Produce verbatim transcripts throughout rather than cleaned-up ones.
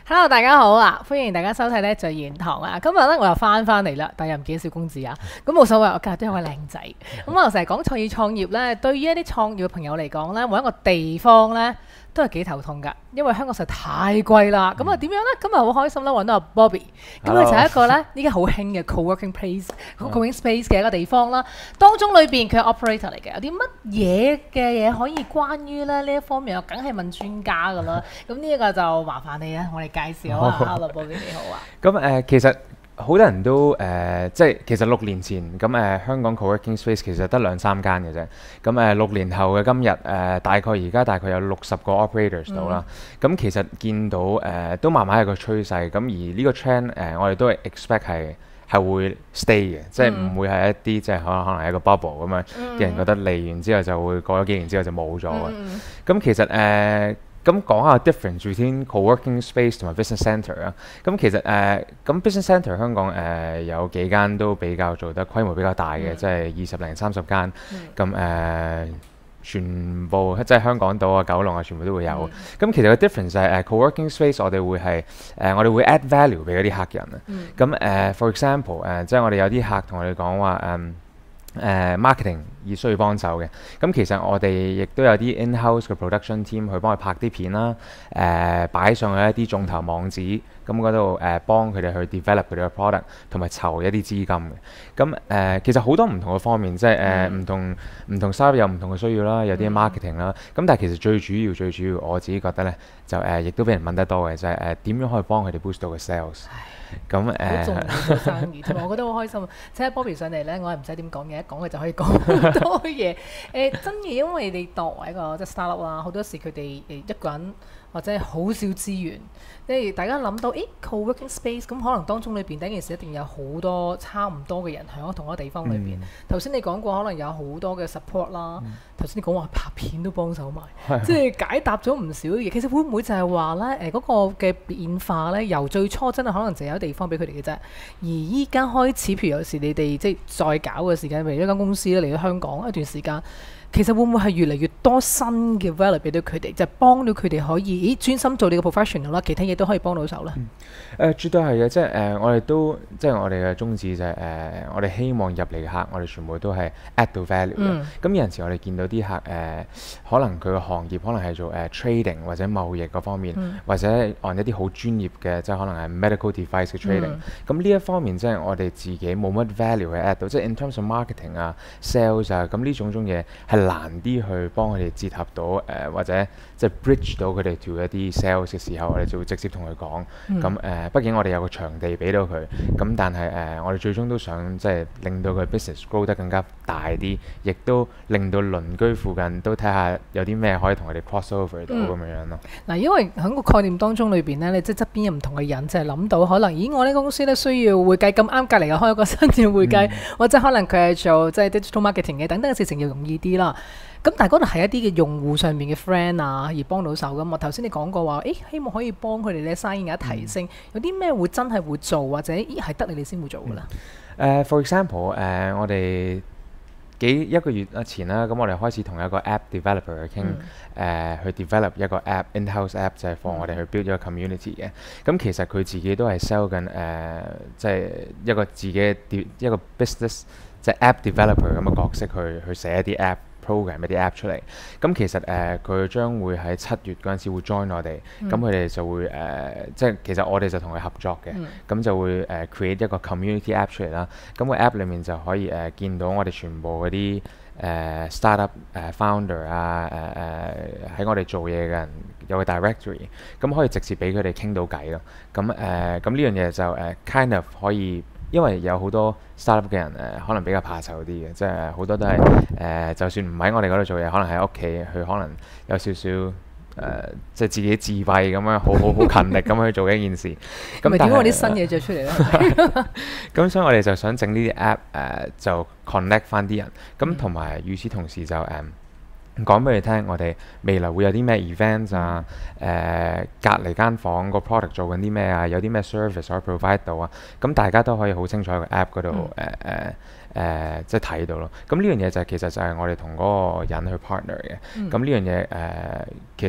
Hello，大家好啊！歡迎大家收睇咧聚言堂啊！今日咧我又翻翻嚟啦，但又唔見小公子啊！咁冇所謂，我今日都有位靚仔。咁我成日講創意創業咧，對於一啲創業嘅朋友嚟講咧，每一個地方咧都係幾頭痛㗎，因為香港實在太貴啦。咁啊點樣咧？今日好開心啦，揾到阿 Bobby。咁佢就係一個咧依家好興嘅 co-working place、co-working space 嘅一個地方啦。當中裏邊佢係 operator 嚟嘅，有啲乜嘢嘅嘢可以關於咧呢一方面，我梗係問專家㗎啦。咁呢一個就麻煩你啦，我哋介紹啊。Hello Bobby 你好啊。 咁誒、呃，其實好多人都誒、呃，即係其實六年前咁誒、呃，香港 co-working space 其實得兩三間嘅啫。咁誒、呃、六年後嘅今日誒、呃，大概而家大概有六十個 operators 到啦。咁、嗯、其實見到誒、呃、都慢慢係個趨勢。咁而呢個 trend 誒、呃，我哋都係 expect 係係會 stay 嘅，即係唔會係一啲即係可能可能係一個 bubble 咁樣，啲、嗯、人覺得嚟完之後就會過咗幾年之後就冇咗嘅。咁、嗯、其實誒。呃咁講下 difference between co-working space 同埋 business centre 啊。咁其實誒，咁、呃、business centre 香港誒、呃、有幾間都比較做得規模比較大嘅，即係二十零三十間。咁誒、呃，全部即係香港島啊、九龍啊，全部都會有。咁、嗯、其實個 difference 係誒、呃、co-working space 我哋會係誒、呃、我哋會 add value 俾嗰啲客人啊。咁誒、嗯呃、for example 誒、呃，即係我哋有啲客同我哋講話誒。誒、uh, marketing 而需要幫手嘅，咁其實我哋亦都有啲 in-house 嘅 production team 去幫佢拍啲片啦，誒、呃、擺上去一啲眾籌網址，咁嗰度誒幫佢哋去 develop 佢哋嘅 product，同埋籌一啲資金嘅。咁誒、呃、其實好多唔同嘅方面，即係誒唔同唔同 startup 有唔同嘅需要啦，有啲 marketing 啦。咁但係其實最主要最主要我自己覺得咧，就誒亦、呃、都俾人問得多嘅，就係誒點樣可以幫佢哋 boost 到個 sales。咁誒， 好重要做生意，同埋我覺得好開心。請 Bobby 上嚟咧，我係唔使點講嘅，一講佢就可以講好多嘢。誒、呃、真嘅，因為你作為一個即係 startup 啦，好多時佢哋誒一個人或者係好少資源，即係大家諗到誒 co-working space，咁可能當中裏邊第一件事一定有好多差唔多嘅人喺同一個地方裏邊。頭先、嗯、你講過可能有好多嘅 support 啦，頭先、嗯、你講話拍片都幫手埋，即係解答咗唔少嘢。其實會唔會就係話咧誒嗰個嘅變化咧，由最初真係可能就有地方俾佢哋嘅啫，而依家開始，譬如有時你哋即係再搞嘅時間，譬如一間公司咧嚟到香港一段時間，其實會唔會係越嚟越多新嘅 value 俾到佢哋，就係、幫到佢哋可以咦專心做你個 professional 啦，其他嘢都可以幫到手咧？誒、嗯呃，絕對係嘅，即係誒、呃，我哋都即係我哋嘅宗旨就係、是、誒、呃，我哋希望入嚟嘅客，我哋全部都係 add 到 value 嘅。咁、嗯、有陣時我哋見到啲客誒、呃，可能佢嘅行業可能係做誒、呃、trading 或者貿易嗰方面，嗯、或者按一啲好專業嘅，即係可能係 medical device 嘅 trading。咁呢、嗯、一方面即係我哋自己冇乜 value 去 add 到，即係 in terms of marketing 啊、sales 啊，咁呢種種嘢係難啲去幫佢哋結合到誒、呃，或者即係 bridge 到佢哋 to 一啲 sales 嘅時候，我哋就會直接同佢講。咁誒、嗯呃，畢竟我哋有個場地俾到佢，咁但係誒、呃，我哋最終都想即係令到佢 business grow 得更加大啲，亦都令到鄰居附近都睇下有啲咩可以同佢哋 cross over 到咁、嗯、樣樣咯。嗱， 因為喺個概念當中裏邊咧，你即係側邊有唔同嘅人，就係、是、諗到可能，咦，我呢個公司咧需要會計，咁啱隔離又開一個新嘅會計，嗯、或者可能佢係做即係 digital marketing 嘅，等等嘅事情要容易啲啦。咁但係嗰度係一啲嘅用戶上面嘅 friend 啊，而幫到手噶嘛。頭先你講過話，誒希望可以幫佢哋咧生意額提升，嗯、有啲咩會真係會做，或者咦係得你哋先會做噶啦？ 誒、嗯 uh, for example，誒、uh, 我哋幾一個月前啦，咁我哋開始同一個 app developer 去傾，誒、嗯呃、去 develop 一個 app in-house app 就係幫我哋去 build 一個 community 嘅。咁、嗯、其實佢自己都係 sell 緊誒，即、呃、係、就是、一個自己嘅一個 business，即係 app developer 咁嘅角色去去寫一啲 app。program 一啲 app 出嚟，咁其實誒佢、呃、將會喺七月嗰陣時會 join 我哋，咁佢哋就會誒、呃，即係其實我哋就同佢合作嘅，咁、嗯、就會誒、呃、create 一個 community app 出嚟啦。咁、個 app 裡面就可以誒、呃、見到我哋全部嗰啲誒 startup 誒、呃、founder 啊，誒誒喺我哋做嘢嘅人有個 directory，咁可以直接俾佢哋傾到偈咯。咁誒咁呢樣嘢就誒、呃、kind of 可以。因為有好多 startup 嘅人誒、呃，可能比較怕醜啲嘅，即係好多都係誒、呃，就算唔喺我哋嗰度做嘢，可能喺屋企，佢可能有少少誒、呃，即係自己自閉咁樣，好好好勤力咁去做一件事。 咁點解我啲新嘢著出嚟咧？ 咁所以我哋就想整呢啲 app 誒、呃，就 connect 翻啲人。咁同埋與此同時就誒。呃講俾你聽，我哋未來會有啲咩 events 啊？誒、呃，隔離間房個 product 做緊啲咩啊？有啲咩 service 可以 provide 到啊？咁大家都可以好清楚喺個 app 嗰度誒誒誒，即係睇到咯。咁呢樣嘢就係、其實就係我哋同嗰個人去 partner 嘅。咁呢、嗯、樣嘢誒、呃，其實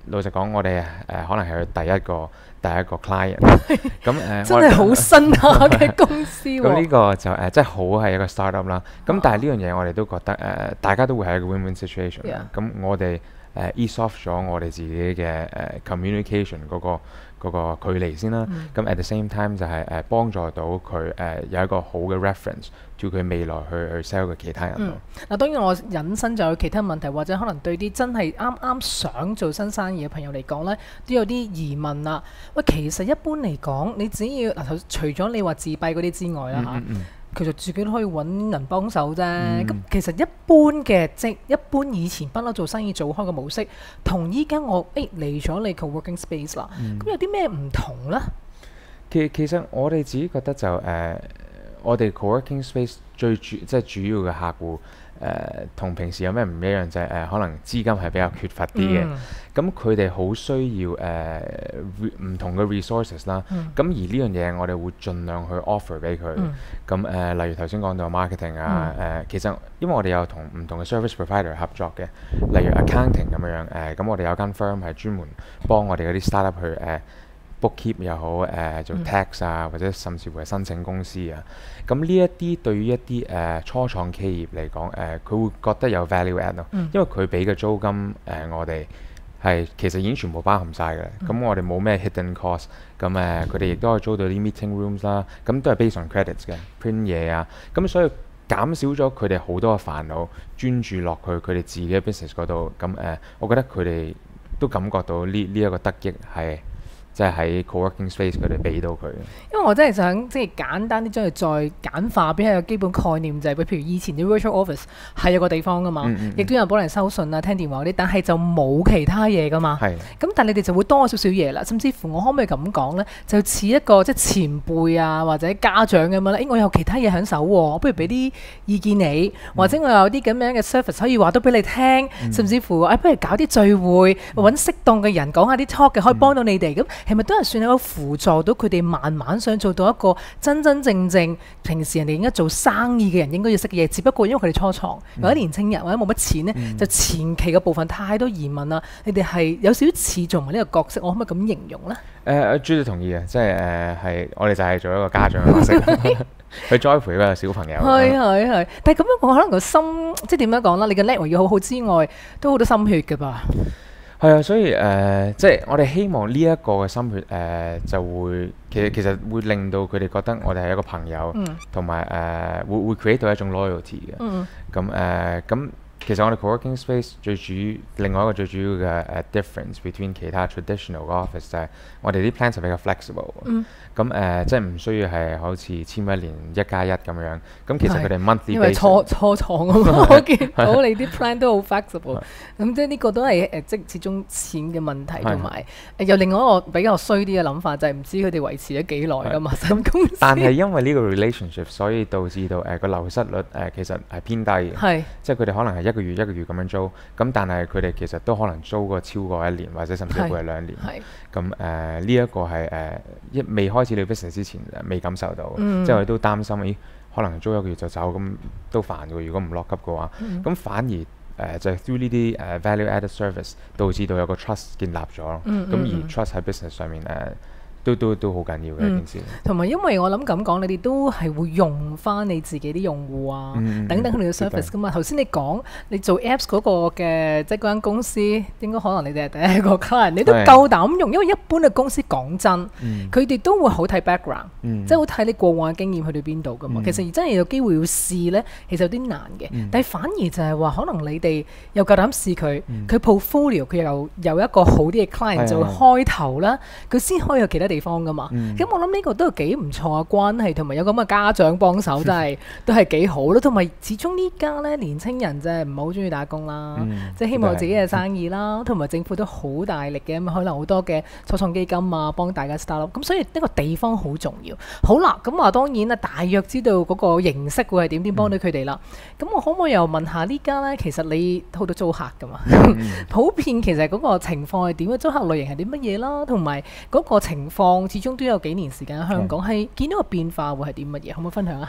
老實講，我哋誒、呃、可能係佢第一個第一個 client。咁誒、呃、 真係好新下嘅公司喎、 咁呢個就誒、呃、即係好係一個 startup 啦。咁但係呢樣嘢我哋都覺得誒、呃、大家都會係一個 win-win situation 啦。咁 Yeah. 我哋誒 ease off 咗我哋自己嘅誒、呃、communication 嗰、那個嗰個距離先啦。咁、mm. at the same time 就係、是、誒、呃、幫助到佢誒、呃、有一個好嘅 reference。叫佢未來去去 sell 嘅其他人咯。 嗱、嗯，當然我引申就有其他問題，或者可能對啲真係啱啱想做新生意嘅朋友嚟講呢，都有啲疑問啦。喂，其實一般嚟講，你只要嗱，除咗你話自閉嗰啲之外啦嚇、嗯嗯嗯，其實自己都可以揾人幫手啫。咁、嗯、其實一般嘅即一般以前不嬲做生意做開嘅模式，同依家我誒嚟咗你 co-working space 啦，咁、嗯、有啲咩唔同呢？ 其其實我哋自己覺得就誒。呃我哋 co-working space 最主即係主要嘅客戶，誒同平時有咩唔一樣就係、是、誒、呃、可能資金係比較缺乏啲嘅，咁佢哋好需要誒唔、呃、同嘅 resources 啦，咁、嗯、而呢樣嘢我哋會盡量去 offer 俾佢，咁誒、嗯呃、例如頭先講到 marketing 啊，誒、嗯呃、其實因為我哋有同唔同嘅 service provider 合作嘅，例如 accounting 咁樣樣，誒、呃、咁我哋有間 firm 係專門幫我哋嗰啲 startup 去誒。呃bookkeep 又好，誒、呃、做 tax 啊，嗯、或者甚至乎係申請公司啊，咁呢一啲對於一啲誒、呃、初創企業嚟講，誒、呃、佢會覺得有 value add 咯，嗯、因為佢俾嘅租金誒、呃、我哋係其實已經全部包含晒嘅，咁、嗯、我哋冇咩 hidden cost，咁誒佢哋亦都可以租到啲 meeting rooms 啦，咁都係 based on credits 嘅 print 嘢啊，咁所以減少咗佢哋好多嘅煩惱，專注落去佢哋自己嘅 business 嗰度，咁誒、呃、我覺得佢哋都感覺到呢呢一個得益係。即係喺 co-working space 佢哋俾到佢。因為我真係想即係簡單啲將佢再簡化，俾一個基本概念就係、是，譬如以前啲 virtual office 係有個地方噶嘛，亦、嗯嗯、都有人幫人收信啊、聽電話嗰啲，但係就冇其他嘢噶嘛。係。咁但係你哋就會多少少嘢啦，甚至乎我可唔可以咁講咧？就似一個即係前輩啊或者家長咁樣咧，誒、欸、我有其他嘢喺手喎，我不如俾啲意見你，或者我有啲咁樣嘅 service 可以話到俾你聽，嗯、甚至乎誒、哎、不如搞啲聚會，揾適當嘅人講下啲 talk 嘅，可以幫到你哋咁。係咪都係算係一個輔助到佢哋慢慢想做到一個真真正正平時人哋應該做生意嘅人應該要識嘅嘢？只不過因為佢哋初創或者年青人或者冇乜錢呢，嗯、就前期嘅部分太多疑問啦。你哋係有少少似做埋呢個角色，我可唔可以咁形容呢？誒、 呃，我絕對同意嘅，即係誒係我哋就係做一個家長嘅角色，去栽培一個小朋友。係係係，但係咁樣講可能個心即係點樣講啦？你嘅 level 要好好之外，都好多心血㗎吧？係啊，所以誒、呃，即係我哋希望呢一個嘅心血誒、呃，就會其實其實會令到佢哋覺得我哋係一個朋友，同埋誒會會 create 到一種 loyalty 嘅。咁誒咁。呃其實我哋 co-working space 最主另外一個最主要嘅誒、uh, difference between 其他 traditional 嘅 office 就係我哋啲 plans 係比較 flexible。咁誒、呃、即係唔需要係好似簽一年一加一咁樣。咁其實佢哋 monthly basis 因為初初創啊嘛，我見到你啲 plan 都好 flexible。咁即係呢個都係誒即始終錢嘅問題，同埋誒有另外一個比較衰啲嘅諗法，就係、是、唔知佢哋維持咗幾耐㗎嘛新公司。但係因為呢個 relationship，所以導致到誒個、呃、流失率誒、呃、其實係偏低嘅。係即係佢哋可能係一個月一個月咁樣租，咁但係佢哋其實都可能租過超過一年，或者甚至乎係兩年。咁誒呢一個係誒一未開始你 business 之前未感受到，嗯、即係我哋都擔心，咦可能租一個月就走，咁都煩嘅。如果唔落級嘅話，咁、嗯、反而誒、呃、就係、是、through 呢啲誒 value added service 導致到有個 trust 建立咗，咁、嗯嗯、而 trust 喺 business 上面誒。呃都都都好緊要嘅一件事，同埋、嗯、因為我諗咁講，你哋都係會用翻你自己啲用戶啊，嗯、等等佢哋嘅 service 噶嘛。頭先你講你做 apps 嗰個嘅，即係嗰間公司，應該可能你哋係第一個 client，你都夠膽用，因為一般嘅公司講真，佢哋、嗯、都會好睇 background，、嗯、即係好睇你過往嘅經驗去到邊度噶嘛。嗯、其實真係有機會要試咧，其實有啲難嘅。嗯、但係反而就係話，可能你哋又夠膽試佢，佢、嗯、portfolio 佢又有一個好啲嘅 client、嗯、就會開頭啦，佢先可以有其他地方噶嘛，咁、嗯、我諗呢個都係幾唔錯嘅關係，同埋有咁嘅家長幫手，真係都係幾好咯。同埋始終呢家咧年青人真係唔係好中意打工啦，嗯、即係希望有自己嘅生意啦，同埋、嗯、政府都好大力嘅，咁可能好多嘅初創基金啊，幫大家 start up，咁所以呢個地方好重要。好啦，咁啊當然啦，大約知道嗰個形式會係點點幫到佢哋啦。咁、嗯、我可唔可以又問下呢家咧？其實你好多租客噶嘛，嗯、普遍其實嗰個情況係點嘅？租客類型係啲乜嘢啦？同埋嗰個情況始終都有幾年時間喺香港，係、嗯、見到個變化會係啲乜嘢？可唔可以分享一下？其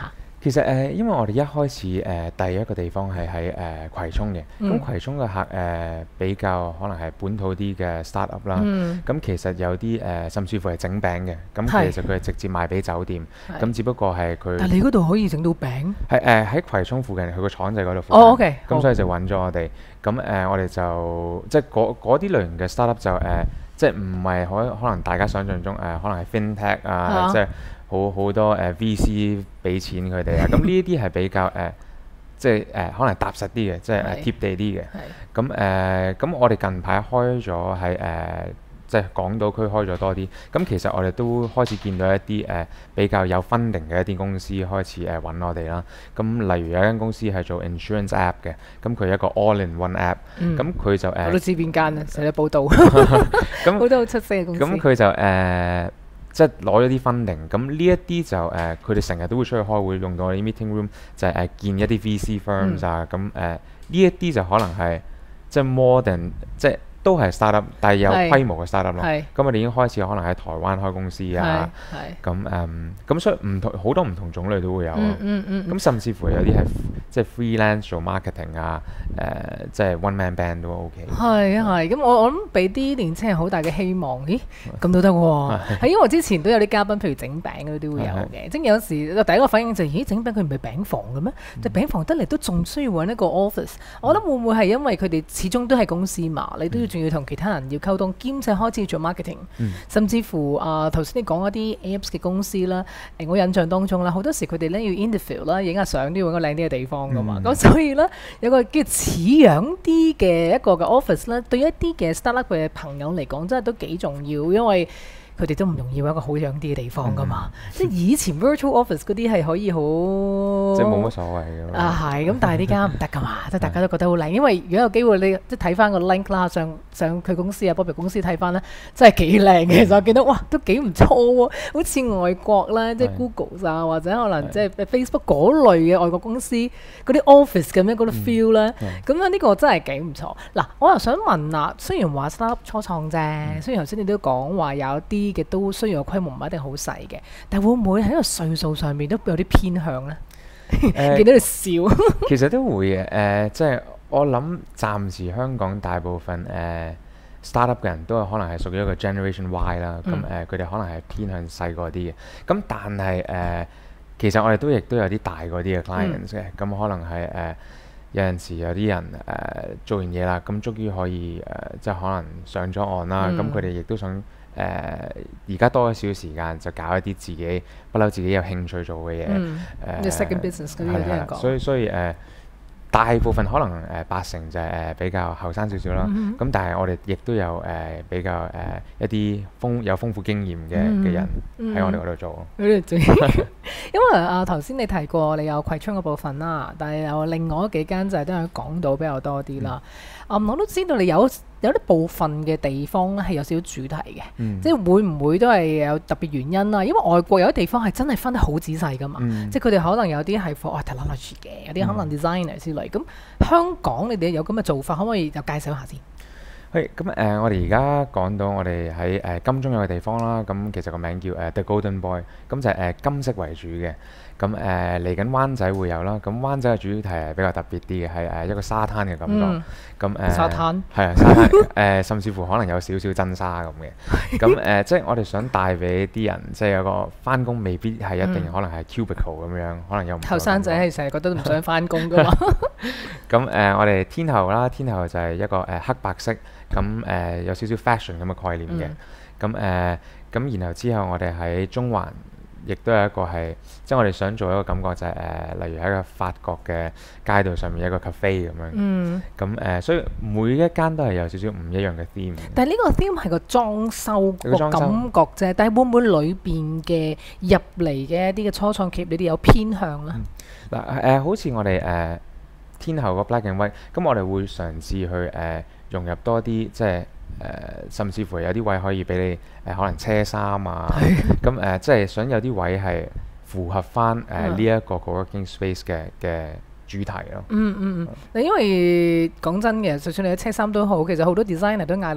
其實誒、呃，因為我哋一開始誒、呃、第一個地方係喺誒葵涌嘅，咁、 嗯葵涌嘅客誒、呃、比較可能係本土啲嘅 startup 啦，咁、 嗯其實有啲誒、呃、甚至乎係整餅嘅，咁係其實佢係直接賣俾酒店， 係咁只不過係佢但係你嗰度可以整到餅？ 係誒喺葵涌附近，佢個廠就喺嗰度附哦近， ，OK，好咁所以就揾咗我哋，咁誒、呃我哋就即係嗰嗰啲類型嘅 startup 就誒、呃即係唔係可可能大家想象中誒、呃可能係 FinTech 啊， 啊即係好好多誒、呃 V C 俾錢佢哋啊，咁呢啲係比較誒、呃即係誒、呃可能踏實啲嘅，即係誒係貼地啲嘅。 係咁誒咁我哋近排開咗喺誒即係港島區開咗多啲，咁其實我哋都開始見到一啲誒、呃比較有 funding 嘅一啲公司開始誒揾、我哋啦。咁例如有一間公司係做 insurance app 嘅，咁佢一個 all-in-one app， 嗯咁佢、就誒我都知邊間啊，成日報道， 咁好多好出色嘅公司。 咁佢就誒、呃即係攞咗啲 funding，咁呢一啲就誒佢哋成日都會出去開會，用到我哋 meeting room 就係、誒、見一啲 V C firms 啊，咁誒呢一啲就可能係即係 more than 即係都係 startup，但係有係規模嘅 startup 咯。 係咁我哋已經開始可能喺台灣開公司係啊， 係咁誒咁所以唔同好多唔同種類都會有咯。 嗯嗯嗯咁甚至乎有啲係即係 freelance 做 marketing 啊，誒、即係 one man band 都 OK。 係啊係，咁我我諗俾啲年青人好大嘅希望，咦咁都得喎？係因為我之前都有啲嘉賓，譬如整餅嗰啲都會有嘅，即係有時第一個反應就係、咦整餅佢唔係餅房嘅咩？就餅房得嚟都仲需要揾一個 office，我諗會唔會係因為佢哋始終都係公司嘛？你都要仲要同其他人要溝通，兼且開始做 marketing，、 嗯、 甚至乎啊頭先你講嗰啲 apps 嘅公司啦，誒我印象當中啦，好多時佢哋咧要 interview 啦，影下相都要揾個靚啲嘅地方噶嘛，咁、 嗯、 所以咧有個叫似樣啲嘅一個嘅 office 咧，對一啲嘅 startup 嘅朋友嚟講，真係都幾重要，因為佢哋都唔容易揾一個好樣啲嘅地方噶嘛。嗯、即係以前 virtual office 嗰啲係可以好， 即係冇乜所謂嘅。 啊係，咁但係呢間唔得噶嘛，即係大家都覺得好靚。因為如果有機會你即係睇翻個 link 啦，上上佢公司啊 Bobby 公司睇翻咧，真係幾靚嘅。其實我見到哇，都幾唔錯喎，好似外國咧，即係 Google 啊，或者可能即係 Facebook 嗰類嘅外國公司嗰啲 office 咁樣嗰啲 feel 咧，咁樣呢個真係幾唔錯。嗱，我又想問啦，雖然話 startup 初創啫，嗯、雖然頭先你都講話有啲嘅都需要個規模唔一定好細嘅，但會唔會喺個歲數上面都有啲偏向咧？見到你笑， 其實都會嘅。誒、呃，即係我諗暫時香港大部分誒、呃、startup 嘅人都係可能係屬於一個 generation Y 啦。咁誒、嗯，佢哋、呃、可能係偏向細個啲嘅。咁但係誒、呃，其實我哋都亦都有啲大個啲嘅 clients 嘅。咁、嗯、可能係誒、呃、有陣時有啲人誒、呃、做完嘢啦，咁終於可以誒、呃，即係可能上咗岸啦。咁佢哋亦都想。誒而家多咗少少時間，就搞一啲自己不嬲自己有興趣做嘅嘢。 誒 second business 嗰啲有啲人講。 所以所以誒、呃，大部分可能誒、呃、八成就係、誒、比較後生少少啦。咁、嗯、哼但係我哋亦都有誒、呃、比較誒、呃、一啲豐有豐富經驗嘅嘅人喺我哋嗰度做。因為啊頭先你提過你有葵涌嗰部分啦，但係有另外幾間就係都係港島比較多啲啦。啊、嗯，我都知道你有。有啲部分嘅地方咧係有少少主題嘅，嗯、即係會唔會都係有特別原因啦？因為外國有啲地方係真係分得好仔細噶嘛，嗯、即係佢哋可能有啲係 for technology 嘅，有啲可能 designer 之類。咁、嗯、香港你哋有咁嘅做法，可唔可以就介紹下先？ 係咁誒，我哋而家講到我哋喺誒金鐘有個地方啦，咁其實個名叫誒、uh, The Golden Boy，咁就係、是、誒、uh, 金色為主嘅。咁誒嚟緊灣仔會有啦，咁灣仔嘅主題係比較特別啲嘅，係誒、uh, 一個沙灘嘅感覺。咁誒、嗯 uh, 沙灘係啊，沙灘誒、uh, 甚至乎可能有少少真沙咁嘅。咁誒、uh, 即係我哋想帶俾啲人，即係有個翻工未必係一定、嗯、可能係 cubicle 咁樣，可能有唔後生仔係成日覺得唔想翻工噶嘛。 咁誒、uh, 我哋天后啦，天后就係一個誒、uh, 黑白色，咁誒、uh, 有少少 fashion 咁嘅概念嘅。咁誒咁然後之後我哋喺中環。亦都有一個係，即係我哋想做一個感覺就係、是、誒、呃，例如喺個法國嘅街道上面一個 cafe 咁樣。嗯。咁誒、呃，所以每一間都係有少少唔一樣嘅 theme。 但係呢個 theme 係個裝修個感覺啫，但係會唔會裏邊嘅入嚟嘅一啲嘅初創企業，你哋有偏向咧？ 嗱誒、嗯呃，好似我哋誒、呃、天后個 Black and White，咁我哋會嘗試去誒、呃、融入多啲即係。誒、呃，甚至乎有啲位可以俾你誒、呃，可能車衫啊，咁誒、呃，即係想有啲位係符合翻誒呢一個 co-working space 嘅嘅主題咯。嗯嗯嗯。嗯因為講真嘅，就算你嘅車衫都好，其實好多 designer 都嗌到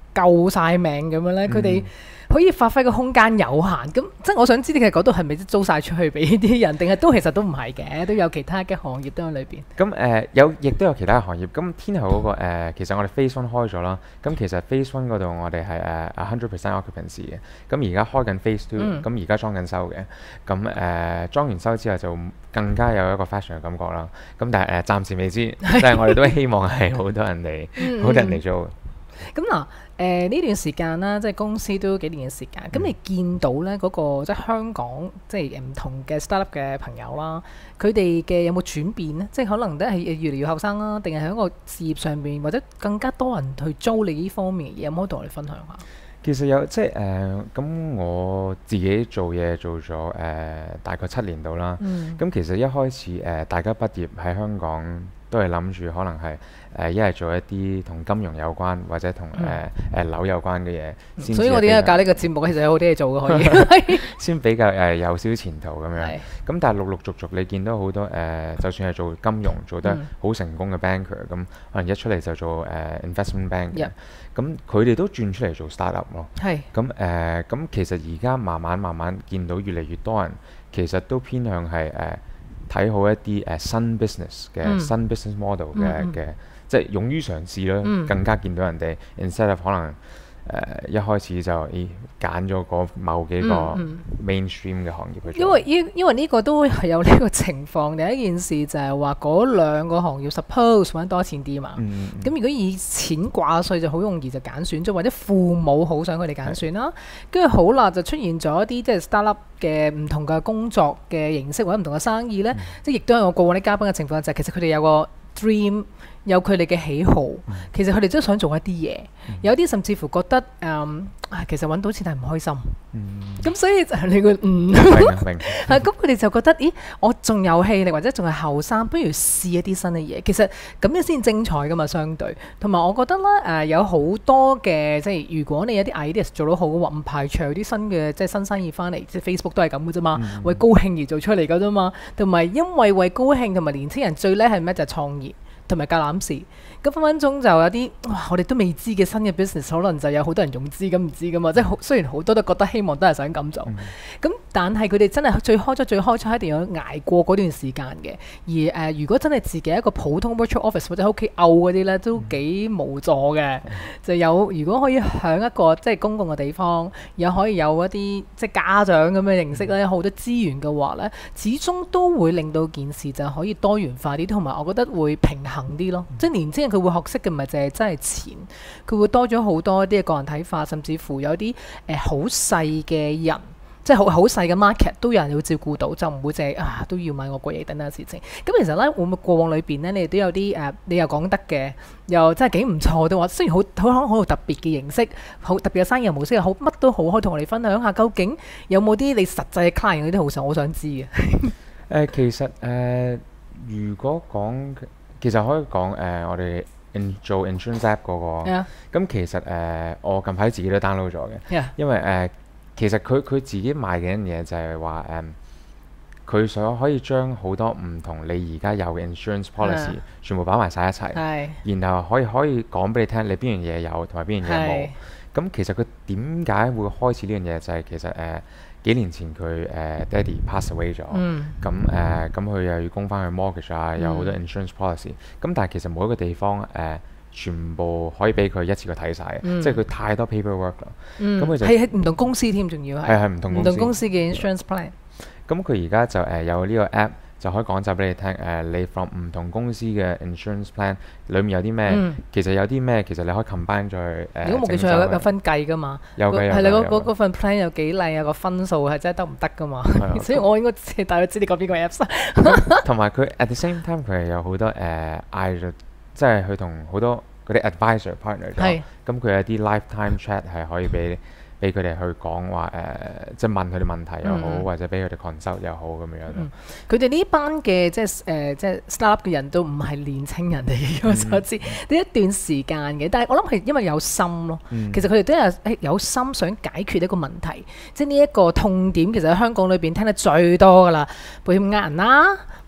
救晒命咁樣咧，佢哋可以發揮嘅空間有限。咁即係我想知，其實嗰度係咪租晒出去俾啲人，定係都其實都唔係嘅，都有其他嘅行業都喺裏邊。 咁誒有，亦都有其他嘅行業。咁天后嗰、個、呃、其實我哋 Phase One 開咗啦。咁其實 Phase One 嗰度我哋係誒a hundred percent occupancy 嘅。咁而家開緊 Phase Two，咁而家裝緊修嘅。咁誒、呃、裝完修之後就更加有一個 fashion 嘅感覺啦。咁但係誒、呃、暫時未知，但係我哋都希望係好多人嚟，好多人嚟做。 咁嗱，誒呢段時間啦，即係公司都幾年嘅時間。咁、嗯、你見到咧嗰、嗰個即係香港即係唔同嘅 startup 嘅朋友啦，佢哋嘅有冇轉變咧？即係可能都係越嚟越後生啦，定係喺一個事業上邊，或者更加多人去租你呢方面嘅嘢，有冇同我哋分享下？ 其實有即係誒，咁、呃、我自己做嘢做咗誒、呃、大概七年度啦。咁、嗯、其實一開始誒、呃、大家畢業喺香港都係諗住可能係誒一係做一啲同金融有關或者同誒誒樓有關嘅嘢。嗯、 所以我點解搞呢個節目？其實有好啲嘢做嘅可以。先比較誒、呃、有少少前途咁樣。咁但係陸陸續續你見到好多誒、呃，就算係做金融做得好成功嘅 banker，咁、嗯、可能一出嚟就做誒、呃、investment bank 嘅。咁佢哋都轉出嚟做 startup 咯。係。咁誒，咁、呃、其實而家慢慢慢慢見到越嚟越多人，其實都偏向係誒睇好一啲誒、呃、新 business 嘅、嗯、新 business model 嘅嘅、嗯，即係勇於嘗試咯。嗯、更加見到人哋 instead of 可能。誒、呃、一開始就咦揀咗嗰某幾個 mainstream 嘅行業去做，因為因因為呢個都係有呢個情況。第一件事就係話嗰兩個行業 suppose 揾多錢啲嘛。咁、嗯嗯、如果以錢掛帥就好容易就揀選咗，或者父母好想佢哋揀選啦。跟住好啦，就出現咗一啲即係 startup 嘅唔同嘅工作嘅形式或者唔同嘅生意呢。嗯、即係亦都係我過往啲嘉賓嘅情況就係、是、其實佢哋有個 dream。有佢哋嘅喜好，其實佢哋都想做一啲嘢，嗯、有啲甚至乎覺得誒、嗯，其實揾到錢係唔開心，咁、嗯、所以就係你個嗯，明明，咁佢哋就覺得，咦，我仲有氣力或者仲係後生，不如試一啲新嘅嘢。其實咁樣先精彩噶嘛，相對。同埋我覺得咧，誒、呃、有好多嘅，即係如果你有啲 ideas 做到好嘅話，唔排除有啲新嘅即係新生意翻嚟，即係 Facebook 都係咁嘅啫嘛，嗯、為高興而做出嚟噶啫嘛。同埋因為為高興同埋年輕人最叻係咩？就係、是、創業。同埋橄欖樹，咁分分鐘就有啲哇，我哋都未知嘅新嘅 business， 可能就有好多人融資咁唔知噶嘛。即係雖然好多都覺得希望都係想咁做，咁、嗯、但係佢哋真係最開初最開初一定要捱過嗰段時間嘅。而誒、呃，如果真係自己一個普通 virtual office 或者喺屋企漚嗰啲咧，都幾無助嘅。嗯、就有如果可以響一個即係公共嘅地方，又可以有一啲即係家長咁嘅形式咧，好多資源嘅話咧，始終都會令到件事就可以多元化啲，同埋我覺得會平衡啲咯，即係年輕人佢會學識嘅唔係淨係真係錢，佢會多咗好多啲嘅個人睇法，甚至乎有啲誒好細嘅人，即係好好細嘅 market 都有人要照顧到，就唔會淨係啊都要買我貴嘢等等嘅事情。咁其實咧，會唔會過往裏邊咧，你哋都有啲誒、呃，你又講得嘅，又真係幾唔錯嘅話，雖然好好可能好特別嘅形式，好特別嘅生意模式又好，乜都好，可以同我哋分享下，究竟有冇啲你實際嘅 client 嗰啲好想好想知嘅？誒、 呃，其實誒、呃，如果講。其實可以講誒、呃，我哋 in 做 insurance app 嗰、那個，咁 Yeah. 其實誒、呃，我近排自己都 download 咗嘅，Yeah. 因為誒、呃，其實佢佢自己賣嘅嘢就係話誒，佢、呃、想可以將好多唔同你而家有嘅 insurance policy Yeah. 全部擺埋晒一齊，Yeah. 然後可以可以講俾你聽，你邊樣嘢有同埋邊樣嘢冇。咁 Yeah. 其實佢點解會開始呢樣嘢？就係、是、其實誒。呃幾年前佢誒爹哋 pass away 咗，咁誒咁佢又要供翻佢 mortgage 啊，有好多 insurance policy，咁但係其實每一個地方誒、呃、全部可以俾佢一次過睇晒嘅，嗯、即係佢太多 paperwork 啦。咁佢、嗯、就係喺唔同公司添，仲要係係係唔同公司唔同公司嘅 insurance plan。 咁佢而家就誒、呃、有呢個 app。就可以講集俾你聽，誒、呃，你 from 唔同公司嘅 insurance plan 裏面有啲咩？嗯、其實有啲咩？其實你可以 combine 咗去誒。呃、如果冇記錯，有有分計噶嘛？有嘅有嘅。係你嗰嗰份 plan 有幾靚，有個分數係真係得唔得噶嘛？所以我應該大概知你講邊個 apps。同埋佢 at the same time 佢係有好多誒嗌咗，即係佢同好多嗰啲 advisor partner 咗。咁佢有啲 lifetime chat 係可以俾。俾佢哋去講話誒，即係問佢哋問題又好，嗯、或者俾佢哋 consult 又好咁樣。佢哋呢班嘅即係誒、呃、即係 startup 嘅人都唔係年青人嚟嘅，我所知呢、嗯、一段時間嘅。但係我諗係因為有心咯。嗯、其實佢哋都係有心想解決一個問題，即係呢一個痛點。其實喺香港裏邊聽得最多㗎啦，保險呃人啦，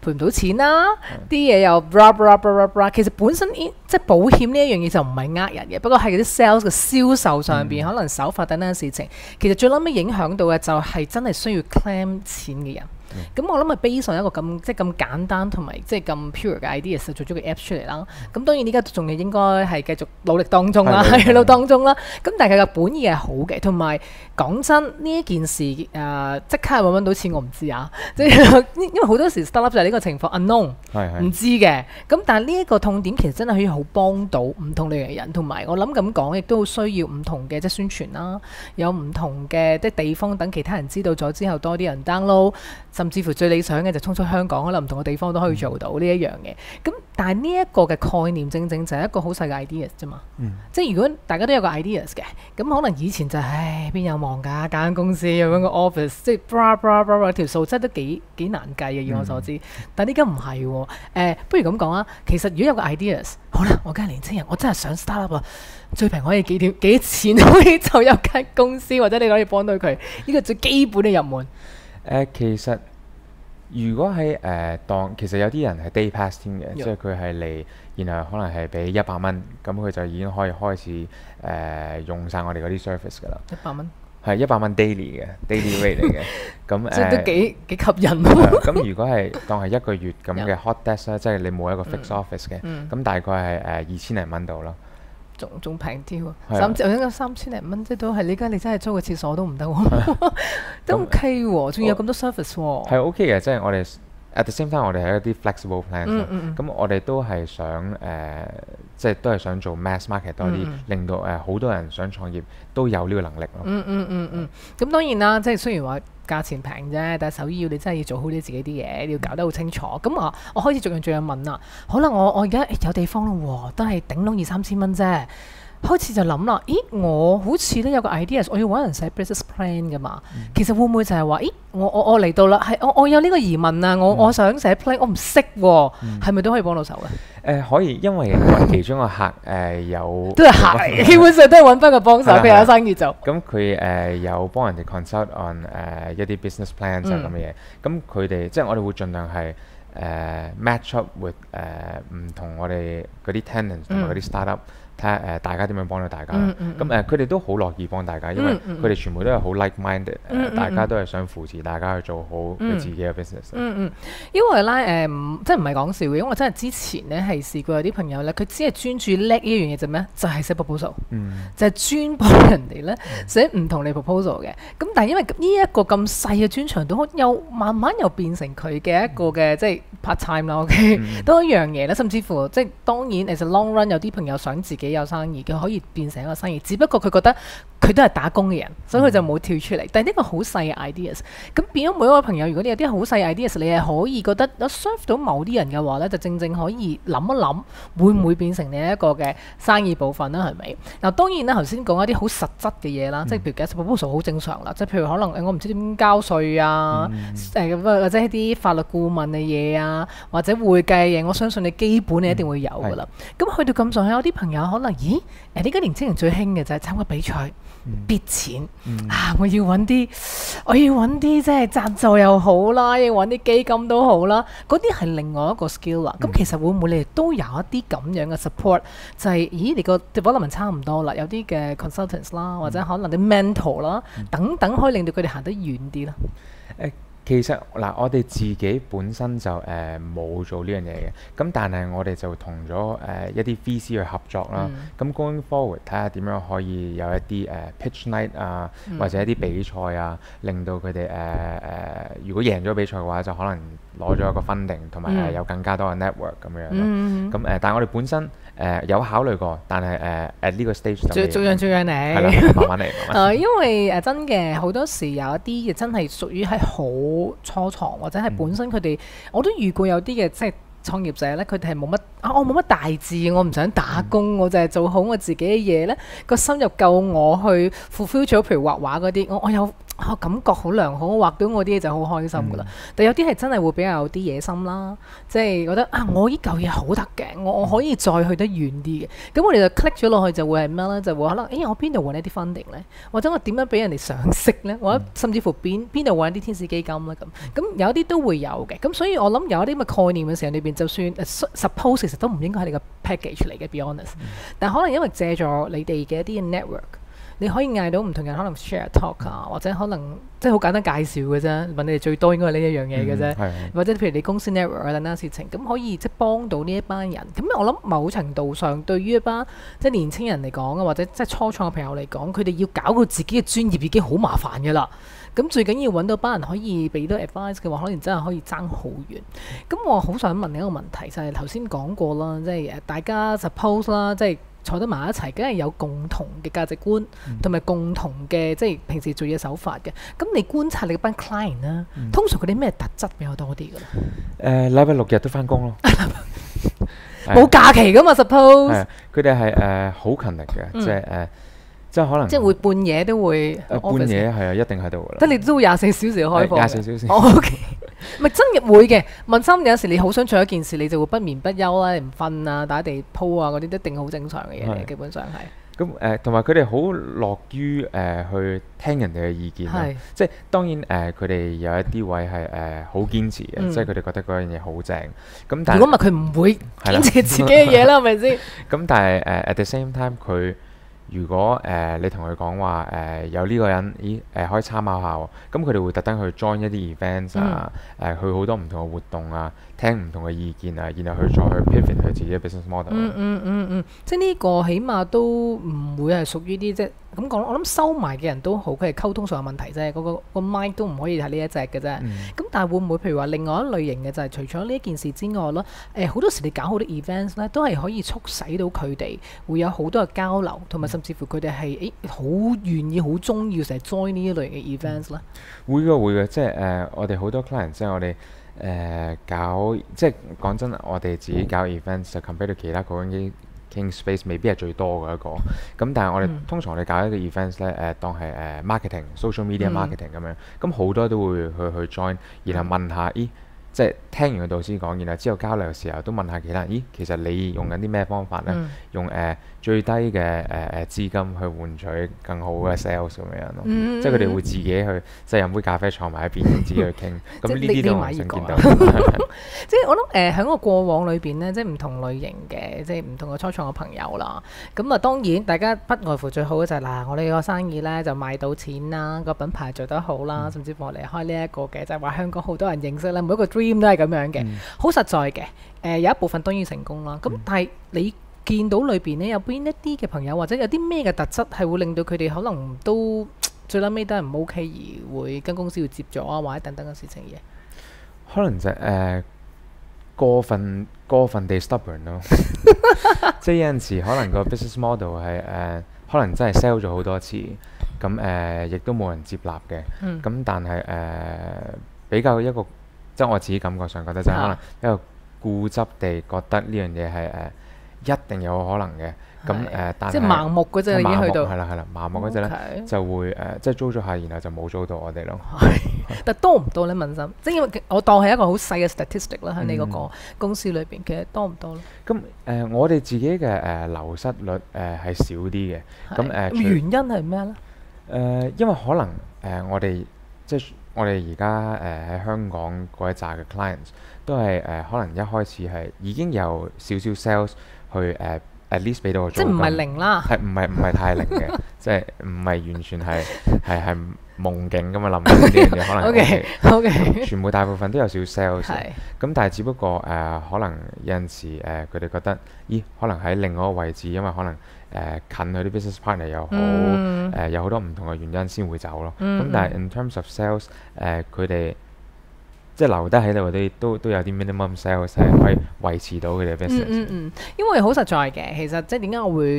賠唔到錢啦，啲嘢又 blah blah blah blah，其實本身即係保險呢一樣嘢就唔係呃人嘅，不過係嗰啲 sales 嘅銷售上邊、嗯、可能手法等等嘅事情，其實最撚尾影響到嘅就係真係需要 claim 錢嘅人。咁、嗯、我諗係 base 上一個咁即係咁簡單同埋即係咁 pure 嘅 idea 就做咗個 app 出嚟啦。咁、嗯、當然依家仲係應該係繼續努力當中啦，喺度當中啦。咁但係佢嘅本意係好嘅，同埋講真呢一件事誒即、呃、刻揾揾到錢我唔知啊，即係因為好多時 startup 就係呢個情況 unknown 唔知嘅。咁但係呢一個痛點其實真係可以好幫到唔同類型嘅人，同埋我諗咁講亦都好需要唔同嘅即係宣傳啦，有唔同嘅即係地方等其他人知道咗之後多啲人 download。甚至乎最理想嘅就衝出香港，可能唔同嘅地方都可以做到呢一樣嘅。咁但係呢一個嘅概念正正就係一個好細嘅 ideas 啫嘛。嗯、即係如果大家都有個 ideas 嘅，咁可能以前就係、唉邊有望㗎？間公司有個 office， 即係 blah blah blah blah 條數真係都幾幾難計嘅，以我所知。嗯、但係呢家唔係喎。誒，不如咁講啊。其實如果有個 ideas，好啦，我梗係年青人，我真係想 start up 啊，最平可以幾條幾錢可以就有間公司，或者你可以幫到佢。呢個最基本嘅入門。 誒、呃、其實如果喺誒、呃、當其實有啲人係 day pass 添嘅，嗯、即係佢係嚟，然後可能係俾一百蚊，咁佢就已經可以開始誒、呃、用晒我哋嗰啲 service 㗎啦。一百蚊係一百蚊 daily 嘅 daily rate 嚟嘅，咁即係都幾幾吸引。 咁如果係當係一個月咁嘅 hot desk 咧，即係你冇一個 fixed office 嘅，咁、嗯、大概係誒二千零蚊度咯。 仲仲平啲喎，三千我應該三千零蚊，即係都係呢家你真係租個廁所都唔得喎，都 OK 喎，仲有咁多 service 喎。 係 OK 嘅，即係我哋 at the same time 我哋係一啲 flexible plans，咁、嗯嗯、我哋都係想誒、呃，即係都係想做 mass market 多啲，嗯嗯令到誒好、呃、多人想創業都有呢個能力咯。嗯嗯嗯嗯， 咁當然啦，即係雖然話價錢平啫，但係首要你真係要做好啲自己啲嘢，你要搞得好清楚。咁我我開始逐樣逐樣問啦。可能我我而家有地方咯喎，都係頂籠二三千蚊啫。開始就諗啦，咦，我好似都有個 ideas，我要揾人寫 business plan 噶嘛。嗯、其實會唔會就係話，咦，我我我嚟到啦，係我我有呢個疑問啊，我、嗯、我想寫 plan，我唔識喎，係咪、嗯、都可以幫到手嘅？誒、呃、可以，因為我其中個客誒、呃、有都係客，基本上都係揾翻個幫手，佢有生意做。 咁佢誒有幫人哋 consult on 誒、呃、一啲 business plans 啊咁嘅嘢，咁佢哋即係我哋會盡量係誒、呃、match up with 誒、呃、唔同我哋嗰啲 tenants 同埋嗰啲 startup。睇下誒大家點樣幫到大家，咁誒佢哋都好樂意幫大家，因為佢哋全部都係好 like minded，誒大家都係想扶持大家去做好佢自己嘅 business。嗯嗯， 因為咧誒，即係唔係講笑嘅，因為我真係之前咧係試過有啲朋友咧，佢只係專注叻呢樣嘢就咩？就係寫 proposal，就係專幫人哋咧寫唔同嘅 proposal 嘅。咁但係因為呢一個咁細嘅專長，都又慢慢又變成佢嘅一個嘅即係 part time 啦。OK，都一樣嘢啦。甚至乎即係當然，as a long run 有啲朋友想自己有生意，佢可以變成一個生意，只不過佢覺得佢都係打工嘅人，所以佢就冇跳出嚟。但係呢個好細嘅 ideas， 咁變咗每一位朋友，如果你有啲好細 ideas， 你係可以覺得有 serve 到某啲人嘅話呢，就正正可以諗一諗，會唔會變成你一個嘅生意部分啦？係咪？嗱，當然啦，頭先講一啲好實質嘅嘢啦，即係譬如 get proposal 好正常啦，即係譬如可能我唔知點交稅啊，誒、嗯、或者一啲法律顧問嘅嘢啊，或者會計嘢，我相信你基本你一定會有噶啦。咁、嗯、去到咁上下，有啲朋友可能咦？誒呢家年青人最興嘅就係參加比賽，必、嗯、錢、嗯、啊！我要揾啲，我要揾啲即係贊助又好啦，要揾啲基金都好啦。嗰啲係另外一個 skill 啦。咁、嗯、其實會唔會你哋都有一啲咁樣嘅 support？就係、是、咦，你個 development 差唔多啦，有啲嘅 consultants 啦，或者可能啲 mentor 啦，嗯、等等可以令到佢哋行得遠啲啦。 誒、欸。其實嗱，我哋自己本身就誒冇、呃、做呢樣嘢嘅，咁但係我哋就同咗誒一啲 V C 去合作啦。咁、嗯、going forward 睇下點樣可以有一啲誒、呃、pitch night 啊，嗯、或者一啲比賽啊，令到佢哋誒誒，如果贏咗比賽嘅話，就可能攞咗一個 funding，同埋誒有更加多嘅 network 咁樣咯。咁誒、嗯呃，但係我哋本身誒、呃、有考慮過，但係誒 at 呢個 stage 就逐樣逐樣嚟， 係啦，慢慢嚟。誒、呃， 因為誒真嘅好多時有一啲嘅真係屬於係好初創，或者係本身佢哋，嗯、我都遇過有啲嘅即係創業者咧，佢哋係冇乜啊，我冇乜大志，我唔想打工，嗯、我就係做好我自己嘅嘢咧，個心就夠我去 fulfill 咗，譬如畫畫嗰啲，我我有啊感覺好良好，畫到我啲嘢就好開心噶啦。但有啲係真係會比較有啲野心啦，即係覺得啊，我呢嚿嘢好得嘅，我我可以再去得遠啲嘅。咁我哋就 click 咗落去就會係咩咧？就會可能，誒我邊度揾一啲 funding 咧，或者我點樣俾人哋賞識咧，或者甚至乎邊邊度揾一啲天使基金咧咁。咁有啲都會有嘅。咁所以我諗有一啲咁嘅概念嘅時候裏邊，就算 suppose 其實都唔應該係你個 package 嚟嘅，be honest。但可能因為借助你哋嘅一啲 network。你可以嗌到唔同人，可能 share talk 啊，或者可能即係好簡單介紹嘅啫。問你哋最多應該係呢一樣嘢嘅啫， 嗯、 或者譬如你公司 network 啊等等事情，咁可以即係幫到呢一班人。咁我諗某程度上對於一班即係年青人嚟講啊，或者即係初創嘅朋友嚟講，佢哋要搞到自己嘅專業已經好麻煩嘅啦。咁最緊要揾到班人可以俾到 advice 嘅話，可能真係可以爭好遠。咁我好想問你一個問題，就係頭先講過啦，即係誒大家 suppose 啦，即係。坐得埋一齊，梗係有共同嘅價值觀，同埋、嗯、共同嘅即係平時做嘢手法嘅。咁你觀察你班 client 啦，嗯、通常佢啲咩特質比較多啲嘅咧？誒，禮拜六日都翻工咯，冇假期噶嘛 ？Suppose 係佢哋係誒好勤力嘅，嗯、即係誒。Uh, 即係可能， 即係會半夜都會。 半夜係啊，一定喺度噶啦。 即係你都會廿四小時開放。 廿四小時。 O K，唔係真嘅會嘅。問心有時你好想做一件事，你就會不眠不休啦，唔瞓啊，打地鋪啊嗰啲，一定好正常嘅嘢嚟，基本上係。 咁誒，同埋佢哋好樂於誒去聽人哋嘅意見咯。即係當然誒，佢哋有一啲位係誒好堅持嘅，即係佢哋覺得嗰樣嘢好正。咁但係如果唔係佢唔會堅持自己嘅嘢啦，係咪先？ 咁但係誒，at the same time 佢。如果誒、呃、你同佢講話誒有呢個人，咦誒、呃、可以參考下喎，咁佢哋會特登去 join 一啲 events 啊，誒、嗯呃、去好多唔同嘅活動啊，聽唔同嘅意見啊，然後去再去 pivot 佢自己嘅 business model。 嗯嗯嗯嗯，即係呢個起碼都唔會係屬於啲即係咁講，我諗收埋嘅人都好，佢係溝通上有問題啫，嗰、嗰個、嗰個 mind 都唔可以係呢一隻嘅啫。咁、嗯、但係會唔會譬如話另外一類型嘅就係除咗呢一件事之外咯，誒、呃、好多時你搞好多 events 咧，都係可以促使到佢哋會有好多嘅交流，同埋甚至乎佢哋係誒好願意、好中意成日 join 呢一類嘅 events 咧。 會嘅會嘅，即係誒、呃、我哋好多 client 即係我哋誒、呃、搞，即係講真，我哋自己搞 events 就 compare 到其他嗰啲。King Space 未必係最多嘅一個，咁但係我哋、嗯、通常我哋搞一個 events 咧，誒、呃、當係誒、呃、marketing、social media marketing 咁、嗯、樣，咁好多都會去去 join，然後問下，咦，即係聽完個導師講，然後之後交流嘅時候都問下其他人，咦，其實你用緊啲咩方法咧？嗯、用誒、呃、最低嘅誒誒資金去換取更好嘅 sales 咁樣咯，嗯、即係佢哋會自己去即係飲杯咖啡坐埋一邊，自己去傾，咁呢啲都我想見到。 即係我諗誒喺個過往裏邊咧，即係唔同類型嘅，即係唔同嘅初創嘅朋友啦。咁啊當然大家不外乎最好嘅就係、是、嗱，我哋個生意咧就賣到錢啦，個品牌做得好啦，嗯、甚至乎我哋開呢一個嘅就係、是、話香港好多人認識咧，每一個 dream 都係咁樣嘅，好、嗯、實在嘅。誒、呃、有一部分當然成功啦。咁、嗯、但係你見到裏邊咧有邊一啲嘅朋友或者有啲咩嘅特質係會令到佢哋可能都最撚尾都係唔 OK 而會跟公司要接咗啊，或者等等嘅事情嘅？ 可能就誒、是。呃過分過分地 stubborn 咯，即係有陣時可能個 business model 係誒、呃，可能真係 sell 咗好多次，咁誒亦都冇人接納嘅，咁、嗯、但係誒、呃、比較一個，即係我自己感覺上覺得就係可能一個固執地覺得呢樣嘢係誒一定有可能嘅。咁誒，但係即係盲目嗰陣已經去到，係啦係啦，盲目嗰陣咧就會誒，即係租咗下，然後就冇租到我哋咯。 但多唔多咧？問心，即係因為我當係一個好細嘅 statistic 啦，喺你嗰個公司裏邊，其實多唔多咧？咁誒，我哋自己嘅誒流失率誒係少啲嘅。咁誒原因係咩咧？ 誒，因為可能誒我哋即係我哋而家誒喺香港嗰一紮嘅 clients 都係誒可能一開始係已經有少少 sales 去誒。at least 俾到個租金，即係唔係零啦，係唔係唔係太零嘅，即係唔係完全係係係夢境咁啊諗緊呢樣嘢，可能 OK OK，全部大部分都有少少 sales，咁但係只不過誒可能有陣時誒佢哋覺得，咦可能喺另外一個位置，因為可能誒近佢啲 business partner 又好，誒有好多唔同嘅原因先會走咯。咁但係 in terms of sales，誒佢哋即係留低喺度嗰啲都都有啲 minimum sales 係可以維持到佢哋嘅 business。嗯嗯嗯，因為好實在嘅，其實即係點解我會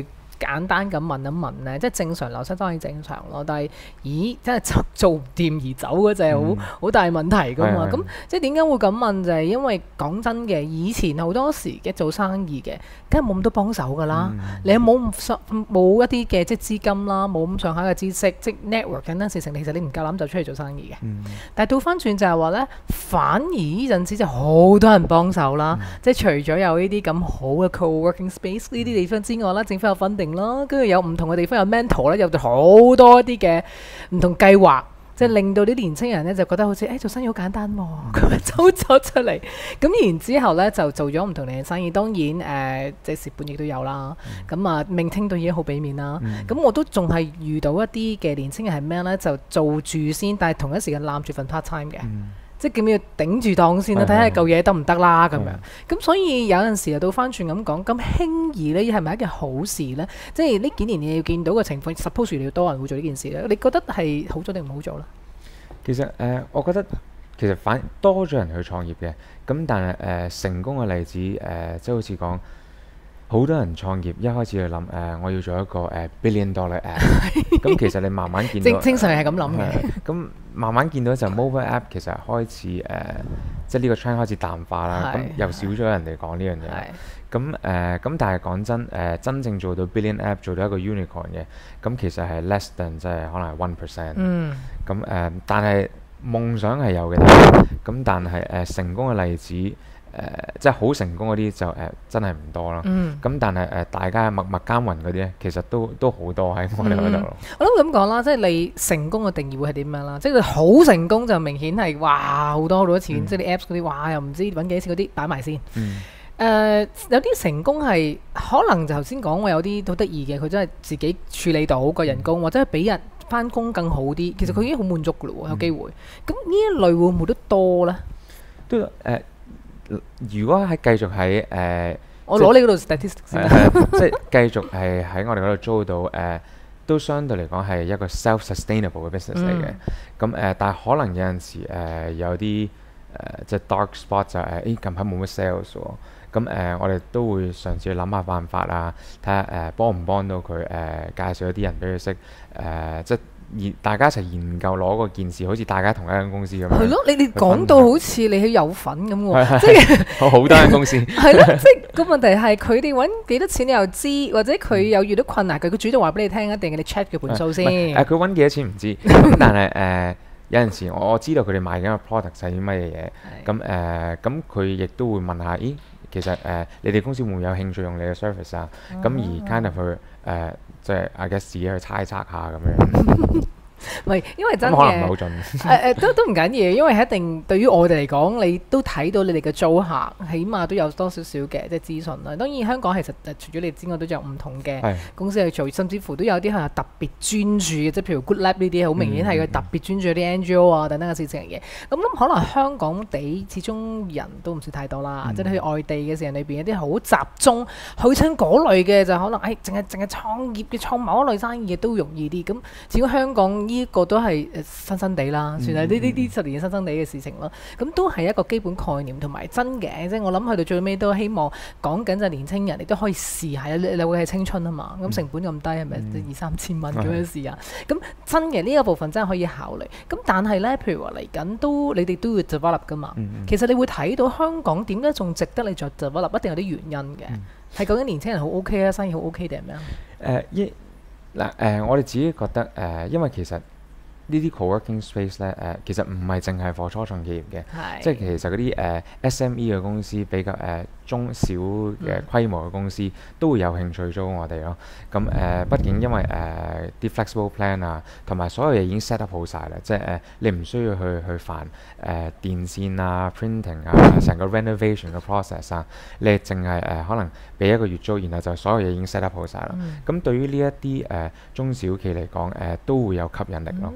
簡單咁問一問咧，即係正常流失當然正常咯，但係咦真係做做唔掂而走嗰就係好好大問題噶嘛。咁、嗯、即係點解會咁問就係、是、因為講真嘅，以前好多時嘅做生意嘅，梗係冇咁多幫手噶啦，嗯、你又冇冇一啲嘅即係資金啦，冇咁上下嘅知識，即係 network 緊單事情，其實你唔夠膽就出嚟做生意嘅。嗯、但係倒翻轉就係話咧，反而呢陣時就好多人幫手啦，嗯、即係除咗有呢啲咁好嘅 co-working space 呢啲地方之外啦，政府有 funding 啦，跟住有唔同嘅地方有 mentor 咧，有好多一啲嘅唔同計劃。即係令到啲年青人咧就覺得好似誒、欸、做生意好簡單喎、哦，咁樣走咗出嚟，咁然之後咧就做咗唔同嘅生意，當然誒、呃、即係蝕本亦都有啦。咁、嗯、啊，命聽到已經好俾面啦。咁、嗯、我都仲係遇到一啲嘅年青人係咩咧？就做住先，但係同一時間攬住份 part time 嘅。嗯即係點要頂住檔先啦，睇下嚿嘢得唔得啦咁樣。咁所以有陣時又倒翻轉咁講，咁輕易呢係咪一件好事呢？即係呢幾年你要見到嘅情況 ，suppose 你要多人會做呢件事咧，你覺得係好咗定唔好做咧？ 其實誒、呃，我覺得其實反多咗人去創業嘅，咁但係誒、呃、成功嘅例子誒、呃，即係好似講。好多人創業一開始去諗誒、呃，我要做一個誒、呃、billion dollar app。咁其實你慢慢見到， 正常係咁諗嘅。 咁慢慢見到就 mobile app 其實開始誒、呃，即係呢個 trend 開始淡化啦。咁又少咗人哋講呢樣嘢。咁誒，咁、呃、但係講真誒、呃，真正做到 billion app 做到一個 unicorn 嘅，咁其實係 less than 即係可能係 one percent。嗯。咁誒、呃，但係夢想係有嘅。咁但係誒、呃、成功嘅例子。誒、呃，即係好成功嗰啲就誒、呃、真係唔多啦。咁、嗯、但係誒、呃，大家默默耕耘嗰啲咧，其實都都好多喺我哋嗰度。 嗯、我諗咁講啦，即係你成功嘅定義會係點樣啦？即係你好成功就明顯係哇好多好多錢，嗯、即係啲 Apps 嗰啲哇又唔知揾幾錢嗰啲擺埋先。誒、嗯呃、有啲成功係可能就頭先講話有啲好得意嘅，佢真係自己處理到個人工，嗯、或者係比人翻工更好啲。其實佢已經好滿足㗎咯喎，有機會。咁呢、嗯、一類會唔會都多咧？ 都誒。呃如果係繼續喺誒，呃、 我攞呢嗰度 statistics 先， 即係繼續係喺我哋嗰度租到誒、呃，都相對嚟講係一個 self-sustainable 嘅 business 嚟嘅。咁誒、嗯呃，但係可能有陣時誒、呃、有啲誒、呃、即係 dark spot 就係、是、誒、欸、近排冇乜 sales 喎。咁誒、呃，我哋都會嘗試去諗下辦法啊，睇下誒幫唔幫到佢誒、呃、介紹一啲人俾佢識誒、呃，即係。大家一齊研究攞個件事，好似大家同一間公司咁樣。係咯， 你哋講到好似你係有份咁喎，即係好多間公司。 係咯，即係個問題係佢哋揾幾多錢你又知，或者佢有遇到困難，佢佢主動話俾你聽，一定係你 check 佢盤數先。 誒，佢揾幾多錢唔知，咁但係誒有陣時我我知道佢哋賣緊個 product 係啲乜嘢嘢，咁誒咁佢亦都會問下，咦，其實誒你哋公司會唔會有興趣用你嘅 service 啊？咁而 kind of 去誒。即係 I guess 自己去猜測下咁樣。 唔係，因為真嘅， 可能唔係好準。 誒誒，都都唔緊要，因為一定對於我哋嚟講，你都睇到你哋嘅租客，起碼都有多少少嘅即係資訊啦。當然香港其實誒除咗你之外，都有唔同嘅公司去做，甚至乎都有啲係特別專注嘅，即係譬如 Good Lab 呢啲，好明顯係佢特別專注啲 N G O 啊等等嘅事情嚟嘅。咁諗可能香港地始終人都唔算太多啦，嗯、即係去外地嘅時間裏邊有啲好集中去親嗰類嘅，就可能誒淨係淨係創業嘅創某一類生意嘅都容易啲。咁至於香港呢個都係誒新新地啦，算係呢呢啲十年新新地嘅事情咯。咁都係一個基本概念同埋真嘅，即係我諗去到最尾都希望講緊就年青人，你都可以試下。你你會係青春啊嘛，咁成本咁低係咪二三千蚊咁樣試啊？咁真嘅呢一部分真係可以考慮。咁但係咧，譬如話嚟緊都你哋都要 develop 噶嘛。其實你會睇到香港點解仲值得你再 develop，一定有啲原因嘅。係究竟年青人好 OK 啊，生意好 OK 定係咩啊？ 誒一嗱誒，我哋自己覺得誒、呃，因為其實。呢啲 co-working space 咧，誒、呃、其實唔係淨係 for 初創企業嘅，是即係其實嗰啲誒 S M E 嘅公司比較誒、呃、中小嘅規模嘅公司、嗯、都會有興趣租我哋咯。咁誒、呃，畢竟因為誒啲、呃、flexible plan 啊，同埋所有嘢已經 set up 好晒啦，即係誒、呃、你唔需要去去煩誒、呃、電線啊、printing 啊、成個 renovation 嘅 process 啊，你淨係誒可能俾一個月租，然後就所有嘢已經 set up 好晒啦。咁、嗯、對於呢一啲誒中小企嚟講，誒、呃、都會有吸引力咯。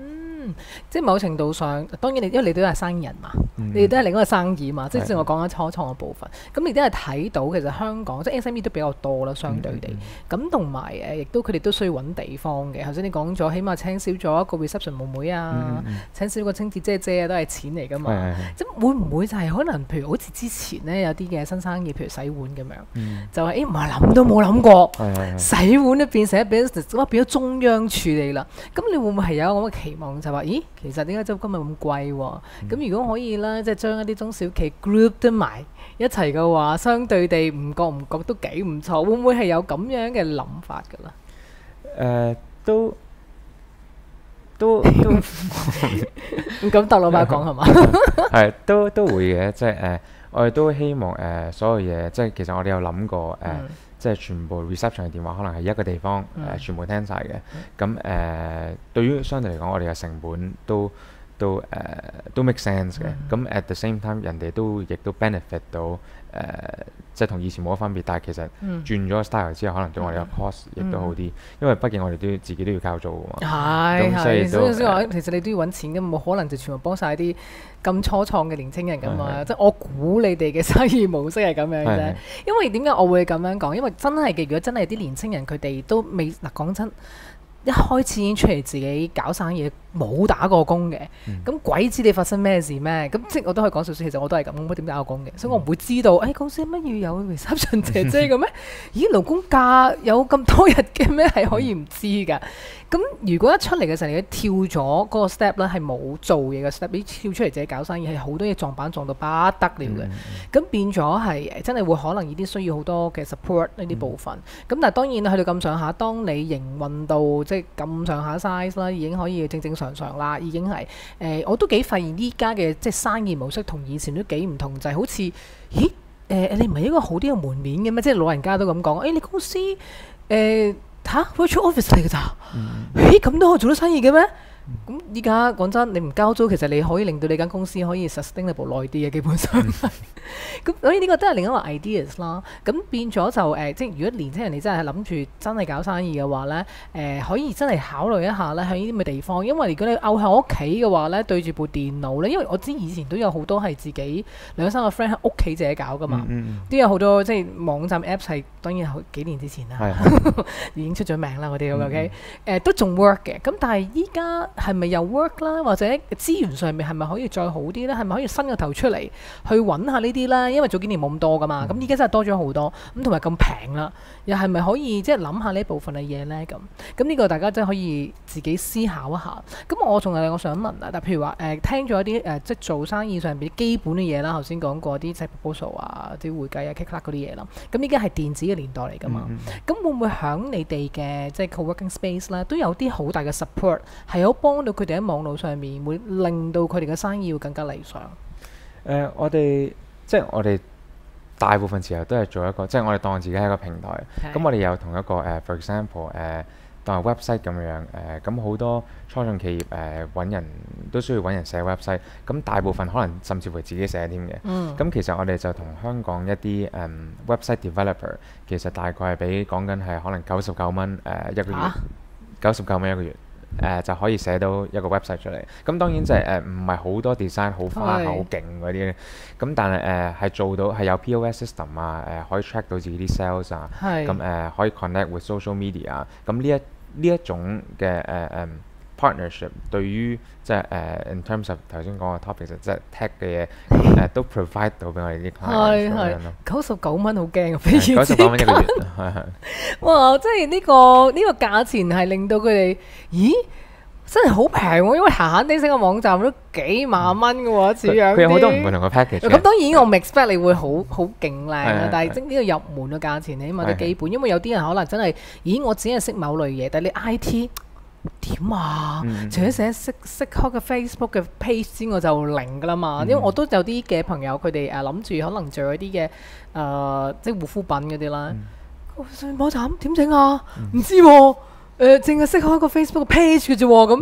嗯，即係某程度上，當然你因為你都係生意人嘛， 嗯你哋都係另一個生意嘛，即係係正我講緊初創嘅部分。咁你都係睇到其實香港即係 S M E 都比較多啦，相對地。咁同埋誒，亦都佢哋都需要揾地方嘅。頭先你講咗，起碼請少咗一個 reception 妹妹啊， 嗯嗯請少個清潔姐姐啊，都係錢嚟㗎嘛。 係係係即係會唔會就係可能譬如好似之前呢，有啲嘅新生意，譬如洗碗咁樣， 嗯就係誒唔係諗都冇諗過。 係係係洗碗都變成一變咗變咗中央處理啦，咁你會唔會係有咁嘅期望就話，咦，其實點解周今日咁貴喎？咁、 嗯如果可以啦，即係將一啲中小企 group 得埋一齊嘅話，相對地唔覺唔覺都幾唔錯，會唔會係有咁樣嘅諗法㗎啦？ 誒都都都唔敢答老闆講係嘛？ 係都都會嘅，即係誒，我哋都希望誒所有嘢，即係其實我哋有諗過誒。 嗯即係全部 reception 嘅電話可能係一個地方誒、 嗯呃，全部聽晒嘅。咁誒、呃，對於相對嚟講，我哋嘅成本都都誒、呃、都 make sense 嘅。咁、 嗯、 at the same time，人哋都亦都 benefit 到誒、呃，即係同以前冇乜分別。但係其實嗯轉咗 style 之後，可能對我哋嘅 cost 亦都好啲， 嗯因為畢竟我哋都要自己都要交租㗎嘛。 係咁所以係， 都所以所以話其實你都要揾錢嘅，冇可能就全部幫晒啲咁初創嘅年青人㗎嘛。 係係即係我估你哋嘅生意模式係咁樣啫係係。 因為點解我會咁樣講？因為真係嘅，如果真係啲年青人佢哋都未嗱講真，一開始已經出嚟自己搞生意，冇打過工嘅，咁、 嗯鬼知你發生咩事咩？咁即係我都可以講少少，其實我都係咁，我冇點打過工嘅，所以我唔會知道，誒、哎、公司乜要有 reception 姐姐嘅咩？咦，勞工假有咁多日嘅咩？係可以唔知㗎。咁如果一出嚟嘅時候，你跳咗嗰個 step 咧，係冇做嘢嘅 step，你跳出嚟自己搞生意，係好多嘢撞板撞到不得了嘅。咁、 嗯變咗係真係會可能呢啲需要好多嘅 support 呢啲部分。咁、 嗯、 但係當然去到咁上下，當你營運到即係咁上下 size 啦，已經可以正正常常啦，已經係誒、呃，我都幾發現依家嘅即係生意模式同以前都幾唔同，就係、是、好似咦誒、呃，你唔係一個好啲嘅門面嘅咩？即係老人家都咁講，誒、欸、你公司誒。呃嚇 virtual office 嚟㗎咋？咦，咁都可以做到生意嘅咩？咁依家講真，你唔交租，其實你可以令到你間公司可以 sustainable 耐啲嘅，基本上。咁所以呢個都係另一個 ideas 啦。咁變咗就誒、呃，即係如果年輕人你真係諗住真係搞生意嘅話咧，誒、呃、可以真係考慮一下咧，喺呢啲咁嘅地方。因為如果你漚喺屋企嘅話咧，對住部電腦咧，因為我知以前都有好多係自己兩三個 friend 喺屋企自己搞㗎嘛， 嗯嗯都有好多即係網站 apps 係當然好幾年之前啦， 係已經出咗名啦嗰啲 OK，誒都仲 work 嘅。咁但係依家係咪又 work 啦？或者資源上面係咪可以再好啲咧？係咪可以伸個頭出嚟去揾下呢啲咧？因為早幾年冇咁多噶嘛，咁依家真係多咗好多，咁同埋咁平啦，又係咪可以即係諗下呢部分嘅嘢咧？咁咁呢個大家真係可以自己思考一下。咁我仲有我想問啊，但譬如話誒、呃、聽咗一啲誒、呃、即係做生意上邊基本嘅嘢啦，頭先講過啲即係 proposal 啊、啲會計啊、kick 嗰啲嘢啦。咁依家係電子嘅年代嚟噶嘛？咁、嗯、會唔會響你哋嘅即係 co-working space 啦，都有啲好大嘅 support 係有幫到佢哋喺網絡上面，會令到佢哋嘅生意會更加理想？誒、 呃，我哋即係我哋。大部分時候都係做一個，即係我哋當自己係一個平台。咁我哋有同一個誒、呃、，for example 誒、呃，當係 website 咁樣誒，咁、呃、好多初創企業誒揾、呃、人都需要揾人寫 website。咁大部分可能甚至乎自己寫添嘅。咁、嗯、其實我哋就同香港一啲誒、嗯、website developer，其實大概係俾講緊係可能九十九蚊誒一個月，九十九蚊一個月。誒、呃、就可以寫到一個 website 出嚟，咁當然就係誒唔係好多 design 好花好勁嗰啲，咁但係誒係做到係有 P O S system 啊，誒、呃、可以 track 到自己啲 sales 啊，咁誒、呃、可以 connect with social media 啊，咁呢一呢一種嘅誒誒 partnership 對於即係誒 in terms of 頭先講嘅 topic 即係 tech 嘅嘢誒都 provide 到俾我哋啲 client 咁樣咯。 九十九蚊好驚啊！比九十九蚊一個月，係係。 哇！即係呢個呢個價錢係令到佢哋，咦？真係好平喎！因為閒閒地整個網站都幾萬蚊嘅喎，似樣啲。 佢有好多唔同嘅 package。 咁當然我唔 expect 你會好好勁靚啦，但係即係呢個入門嘅價錢起碼都基本，因為有啲人可能真係，咦？我只係識某類嘢，但係你 I T 點啊？嗯、除咗寫識識開個 Facebook 嘅 page 之外就零㗎啦嘛。嗯、因為我都有啲嘅朋友，佢哋誒諗住可能做一啲嘅誒即係護膚品嗰啲啦。嗯、網站點整啊？唔、嗯、知喎、啊。誒，淨係識開個 Facebook page 嘅啫喎，咁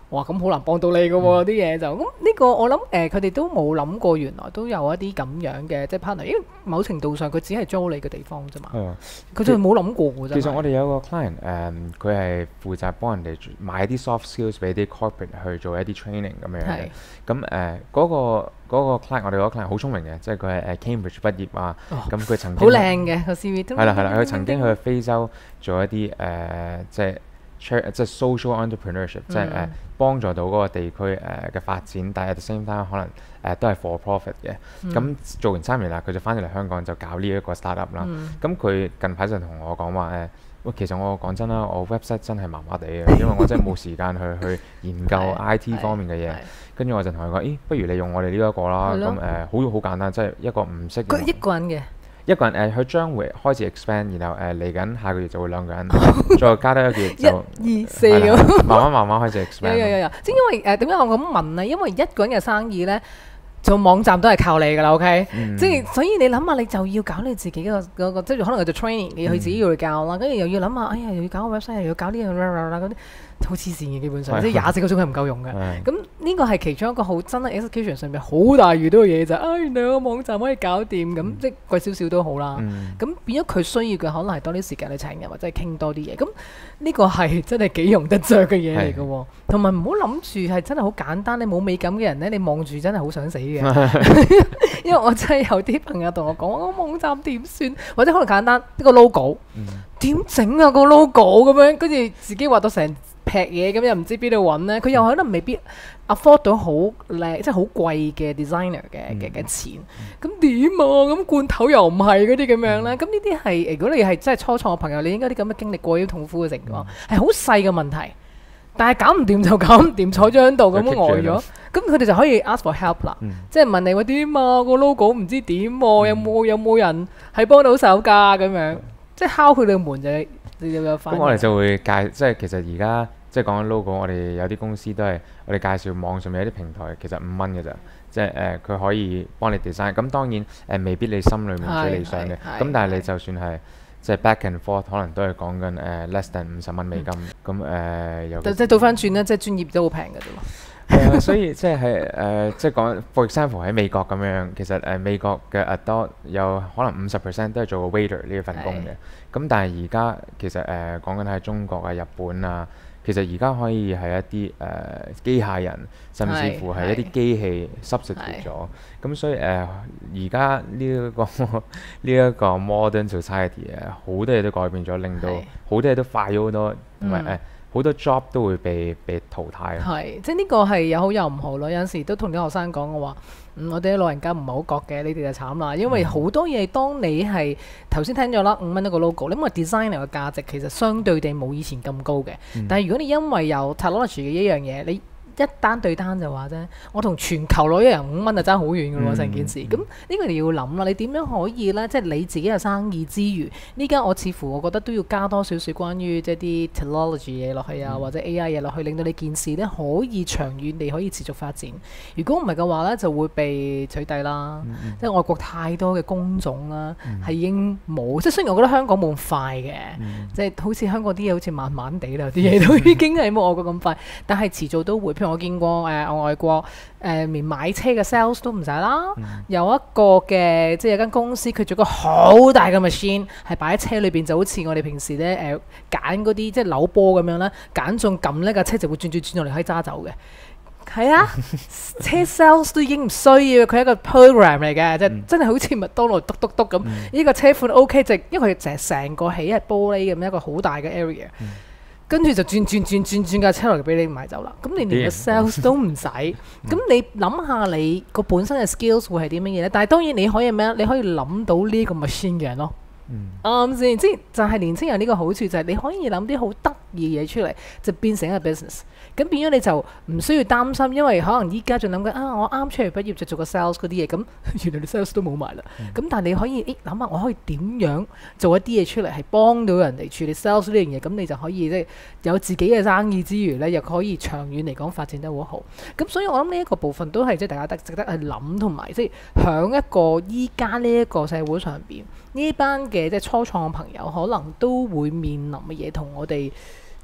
哇咁好難幫到你嘅喎啲嘢就咁呢個我諗誒佢哋都冇諗過原來都有一啲咁樣嘅即係 partner，因為某程度上佢只係租你嘅地方啫嘛， 係啊， 佢就冇諗過㗎啫。 其實我哋有個 client 誒，佢係負責幫人哋買啲 soft skills 俾啲 corporate 去做一啲 training 咁樣嘅。咁誒嗰個嗰個 client 我哋嗰個 client 好聰明嘅，即係佢係誒 Cambridge 畢業啊。咁佢曾經好靚嘅個 C V 都係啦係啦，佢曾經去非洲做一啲誒即係。即係 social entrepreneurship，即係誒幫助到嗰個地區誒嘅發展，但係 at the same time 可能誒都係 for profit 嘅。咁做完三年啦，佢就翻咗嚟香港就搞呢一個 startup 啦。咁佢近排就同我講話誒，喂，其實我講真啦，我 website 真係麻麻地嘅，因為我真係冇時間去去研究 I T 方面嘅嘢。跟住我就同佢講，咦，不如你用我哋呢一個啦。咁誒好好簡單，即係一個唔識佢一個人嘅。 一個人誒，佢將會開始 expand，然後誒嚟緊下個月就會兩個人，再加多一個月就一二四咁， 慢慢慢慢開始 expand。 有有有有，即係因為誒點解我咁問咧？因為一個人嘅生意咧，做網站都係靠你㗎啦，OK？即係所以你諗下，你就要搞你自己個嗰個，即係可能佢做 training，你去自己要去教啦，跟住又要諗下，哎呀又要搞個 website，又要搞呢樣啦嗰啲。好黐線嘅基本上，即係廿四個鐘係唔夠用嘅。咁呢個係其中一個好真係 execution 上面好大遇到嘅嘢就係，啊原來個網站可以搞掂，咁即係貴少少都好啦。咁變咗佢需要嘅可能係多啲時間去請人或者係傾多啲嘢。咁呢個係真係幾用得着嘅嘢嚟嘅喎。同埋唔好諗住係真係好簡單，你冇美感嘅人咧，你望住真係好想死嘅。因為我真係有啲朋友同我講，我個網站點算？或者可能簡單一個 logo 點整啊個 logo 咁樣，跟住自己畫到成劈嘢咁又唔知邊度揾咧，佢又可能未必 afford 到好靚，即係好貴嘅 designer 嘅嘅嘅錢。咁點啊？咁罐頭又唔係嗰啲咁樣咧。咁呢啲係如果你係真係初創嘅朋友，你應該啲咁嘅經歷過啲痛苦嘅情況，係好細嘅問題。但係搞唔掂就搞唔掂，坐咗喺度咁呆咗。咁佢哋就可以 ask for help 啦，即係問你話點啊個 logo 唔知點喎，有冇有冇人係幫到手㗎咁樣，即係敲佢哋門就你就有反應。 咁我哋就會介，即係其實而家即係講緊 logo，我哋有啲公司都係我哋介紹網上面有啲平台，其實五蚊嘅咋，即係誒佢可以幫你 design。咁當然誒未必你心裏面最理想嘅，咁但係你就算係即係 back and forth，可能都係講緊誒 less than 五十蚊美金。咁誒又即係倒翻轉咧，即係專業都好平嘅啫嘛。 係啊，所以即係誒，即係講 for example 喺美國咁樣，其實誒美國嘅 adult 有可能五十 percent 都係做個 waiter 呢一份工嘅。咁但係而家其實誒講緊喺中國啊、日本啊，其實而家可以係一啲誒機械人，甚至乎係一啲機器 substitute 咗。咁所以誒而家呢一個呢一個 modern society 啊，好多嘢都改變咗，令到好多嘢都快咗好多，同埋誒。好多 job 都會被被淘汰。 係，即係呢個係有好有唔好咯。有陣時都同啲學生講，我話：嗯，我哋啲老人家唔係好覺嘅，你哋就慘啦。因為好多嘢，當你係頭先聽咗啦，五蚊一個 logo，因為 designer 嘅價值其實相對地冇以前咁高嘅。嗯、但係如果你因為有 technology 嘅一樣嘢，你一單對單就話啫，我同全球攞一人五蚊就爭好遠㗎喎，成件事。咁呢個你要諗啦，你點樣可以呢？即係你自己嘅生意之餘，呢家我似乎我覺得都要加多少少關於即係啲 technology 嘢落去啊，嗯、或者 A I 嘢落去，令到你件事呢可以長遠地可以持續發展。如果唔係嘅話呢，就會被取締啦。嗯嗯、即係外國太多嘅工種啦，係、嗯、已經冇。即係雖然我覺得香港冇咁快嘅，嗯、即係好似香港啲嘢好似慢慢地啦，啲嘢都已經係冇外國咁快，但係遲早都會。我見過誒、呃、外國誒連、呃、買車嘅 sales 都唔使啦，嗯、有一個嘅即係有間公司佢做個好大嘅 machine 係擺喺車裏邊，就好似我哋平時咧誒揀嗰啲即係扭波咁樣啦，揀中撳呢架車就會轉轉轉落嚟可以揸走嘅。係啊，車 sales 都已經唔需要，佢係一個 program 嚟嘅，即係、嗯、真係好似麥當勞篤篤篤咁。呢、嗯、個車款 OK，就因為佢成成個起係玻璃咁一個好大嘅 area。嗯跟住就轉轉轉轉轉架車落嚟俾你買走啦，咁你連個 sales 都唔使，咁你諗下你個本身嘅 skills 會係啲乜嘢咧？但係當然你可以咩？你可以諗到呢個 machine 嘅人咯，啱先、嗯？即係就係年青人呢個好處就係你可以諗啲好得意嘅嘢出嚟，就變成一個 business。咁變咗你就唔需要擔心，因為可能依家仲諗緊啊，我啱出嚟畢業就做個 sales 嗰啲嘢，咁原來你 sales 都冇埋啦。咁、嗯、但係你可以誒諗下，我可以點樣做一啲嘢出嚟，係幫到人哋處理 sales 呢樣嘢，咁你就可以即係有自己嘅生意之餘呢，又可以長遠嚟講發展得好好。咁所以我諗呢一個部分都係即係大家得值得去諗，同埋即係響一個依家呢一個社會上邊呢班嘅即係初創嘅朋友，可能都會面臨嘅嘢同我哋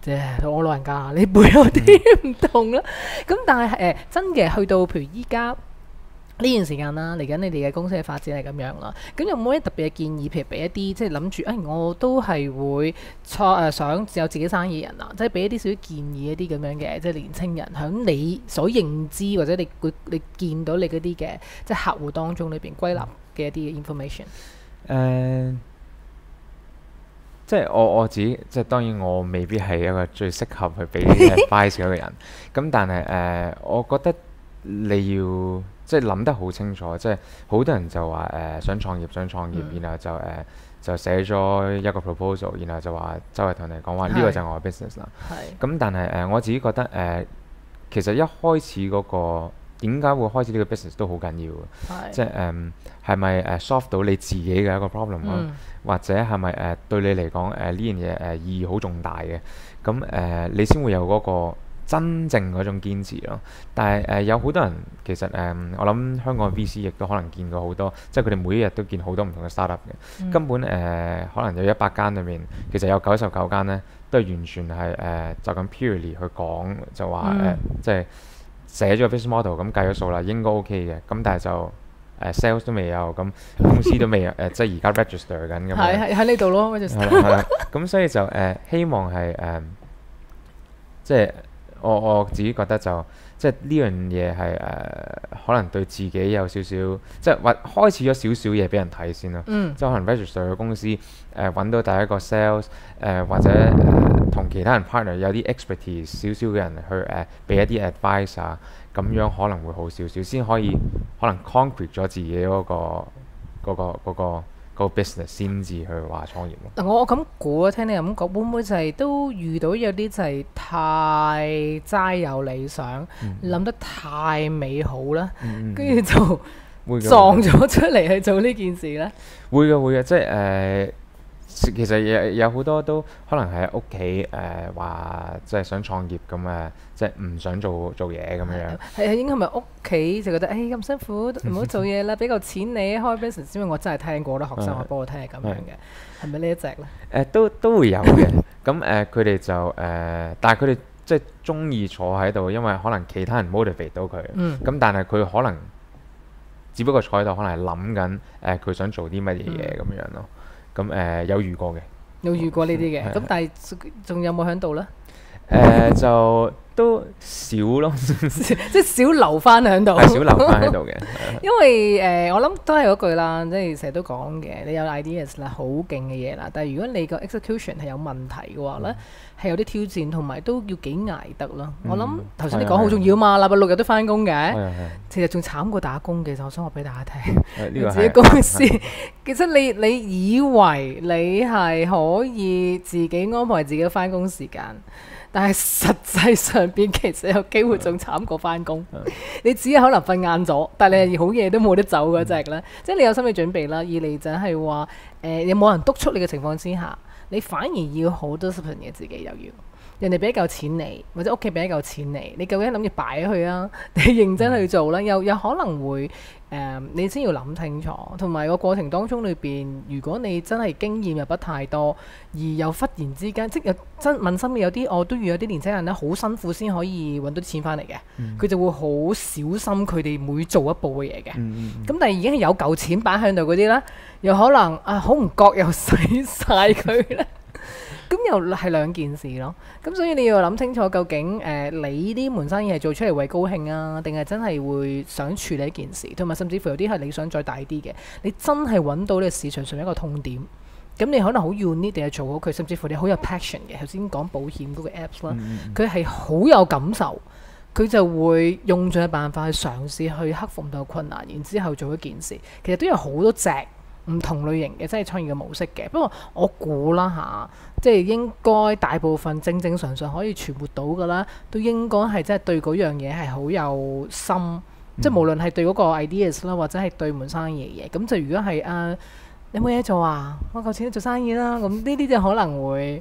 即係我老人家，你背有啲唔同啦。咁但係誒、呃、真嘅，去到譬如依家呢段時間啦，嚟緊你哋嘅公司嘅發展係咁樣啦。咁有冇啲特別嘅建議，譬如俾一啲即係諗住，誒、哎、我都係會錯誒、呃、想有自己生意人啊，即係俾一啲少少建議一啲咁樣嘅，即係年青人響你所認知或者你你，你見到你嗰啲嘅即係客戶當中裏邊歸納嘅一啲 information。誒、 呃，即係我我自己，即係當然我未必係一個最適合去俾 advice 嘅一個人。咁但係誒、呃，我覺得你要。即係諗得好清楚，即係好多人就話誒、呃、想創業想創業，嗯、然後就誒、呃、就寫咗一個 proposal，然後就話周圍同你講話呢個就係我嘅 business 啦。咁但係誒、呃、我自己覺得誒、呃、其實一開始嗰、那個點解會開始呢個 business 都好緊要嘅，即係誒係咪誒 solve 到你自己嘅一個 problem 咯、嗯，或者係咪誒對你嚟講誒呢樣嘢誒意義好重大嘅，咁誒、呃、你先會有嗰、那個。真正嗰種堅持咯，但係誒、呃、有好多人其實誒、呃，我諗香港嘅 V C 亦都可能見過好多，即係佢哋每一日都見好多唔同嘅 startup 嘅，嗯、根本誒、呃、可能有一百間裏面，其實有九十九間咧都係完全係誒、呃、就咁 purely 去講就話誒、嗯呃，即係寫咗 business model 咁計咗數啦，應該 OK 嘅，咁但係就誒、呃、sales 都未有，咁公司都未誒、呃，即係而家 register 緊咁樣， 係係喺呢度咯 register。 係啦，咁所以就誒、呃、希望係誒、呃、即係。我我自己覺得就即係呢樣嘢係誒可能對自己有少少即係或開始咗少少嘢俾人睇先咯，嗯、即係可能 register 嘅公司誒揾、呃、到第一個 sales 誒、呃、或者同、呃、其他人 partner 有啲 expertise 少少嘅人去誒俾、呃、一啲 advice 啊，咁樣可能會好少少，先可以可能 concrete 咗自己嗰、嗰個嗰、嗰個嗰、嗰個個 business 先至去話創業咯。 我我咁估啊，聽你咁講，會唔會就係都遇到有啲就係太齋有理想，諗、嗯、得太美好啦，跟住、嗯、就會撞咗出嚟去做呢件事咧？會嘅會嘅，即係誒、呃，其實有有好多都可能喺屋企誒話，即係想創業咁誒，即係唔想做做嘢咁樣。 係係應該係咪屋企就覺得誒咁、哎、辛苦，唔好做嘢啦，俾夠錢你開 business，因為我真係聽過啦，學生話幫我聽係咁樣嘅，係咪呢一隻咧？誒、 呃、都都會有嘅，咁誒佢哋就誒、呃，但係佢哋即係中意坐喺度，因為可能其他人 motivate 到佢，咁、嗯、但係佢可能只不過坐喺度，可能係諗緊誒佢想做啲乜嘢嘢咁樣咯。咁誒、呃、有遇過嘅， 有遇過呢啲嘅，咁、嗯、但係仲有冇喺度咧？ 誒、呃、就都少咯， 即係少留翻喺度， 係少留翻喺度嘅。 因為誒、呃，我諗都係嗰句啦，即係成日都講嘅，你有 ideas 啦，好勁嘅嘢啦，但係如果你個 execution 係有問題嘅話咧，係、嗯、有啲挑戰，同埋都要幾捱得咯。嗯、我諗頭先你講好重要嘛，禮拜六日都翻工嘅，其實仲慘過打工嘅。就我想話俾大家聽，你自己公司，其實你你以為你係可以自己安排自己翻工時間。但係實際上邊其實有機會仲慘過翻工，你只係可能瞓晏咗，但係你係好夜都冇得走嗰隻咧，即係你有心理準備啦。二嚟就係話誒，有冇人督促你嘅情況之下，你反而要好 discipline 嘅自己又要。人哋俾一嚿錢你，或者屋企俾一嚿錢你，你究竟諗住擺去啊？你認真去做啦，又有可能會誒、呃，你先要諗清楚。同埋個過程當中裏邊，如果你真係經驗又不太多，而又忽然之間，即係有真問心嘅有啲，我都遇有啲年輕人咧，好辛苦先可以揾到啲錢翻嚟嘅，佢、嗯、就會好小心佢哋每做一步嘅嘢嘅。咁、嗯嗯、但係已經係有嚿錢擺喺度嗰啲咧，又可能啊好唔覺又使晒佢咧。咁又係兩件事咯，咁所以你要諗清楚究竟誒、呃、你呢門生意係做出嚟為高興啊，定係真係會想處理一件事，同埋甚至乎有啲係你想再大啲嘅，你真係揾到呢個市場上一個痛點，咁你可能好 unique 地係做好佢，甚至乎你好有 passion 嘅。頭先講保險嗰個 apps 啦，佢係好有感受，佢就會用盡嘅辦法去嘗試去克服唔到困難，然之後做一件事。其實都有好多隻唔同類型嘅即係創業嘅模式嘅，不過我估啦嚇，即係應該大部分正正常常可以存活到嘅啦，都應該係即係對嗰樣嘢係好有心，嗯、即係無論係對嗰個 ideas 啦，或者係對門生意嘅嘢。咁就如果係啊，你冇嘢做啊，我夠錢做生意啦，咁呢啲就可能會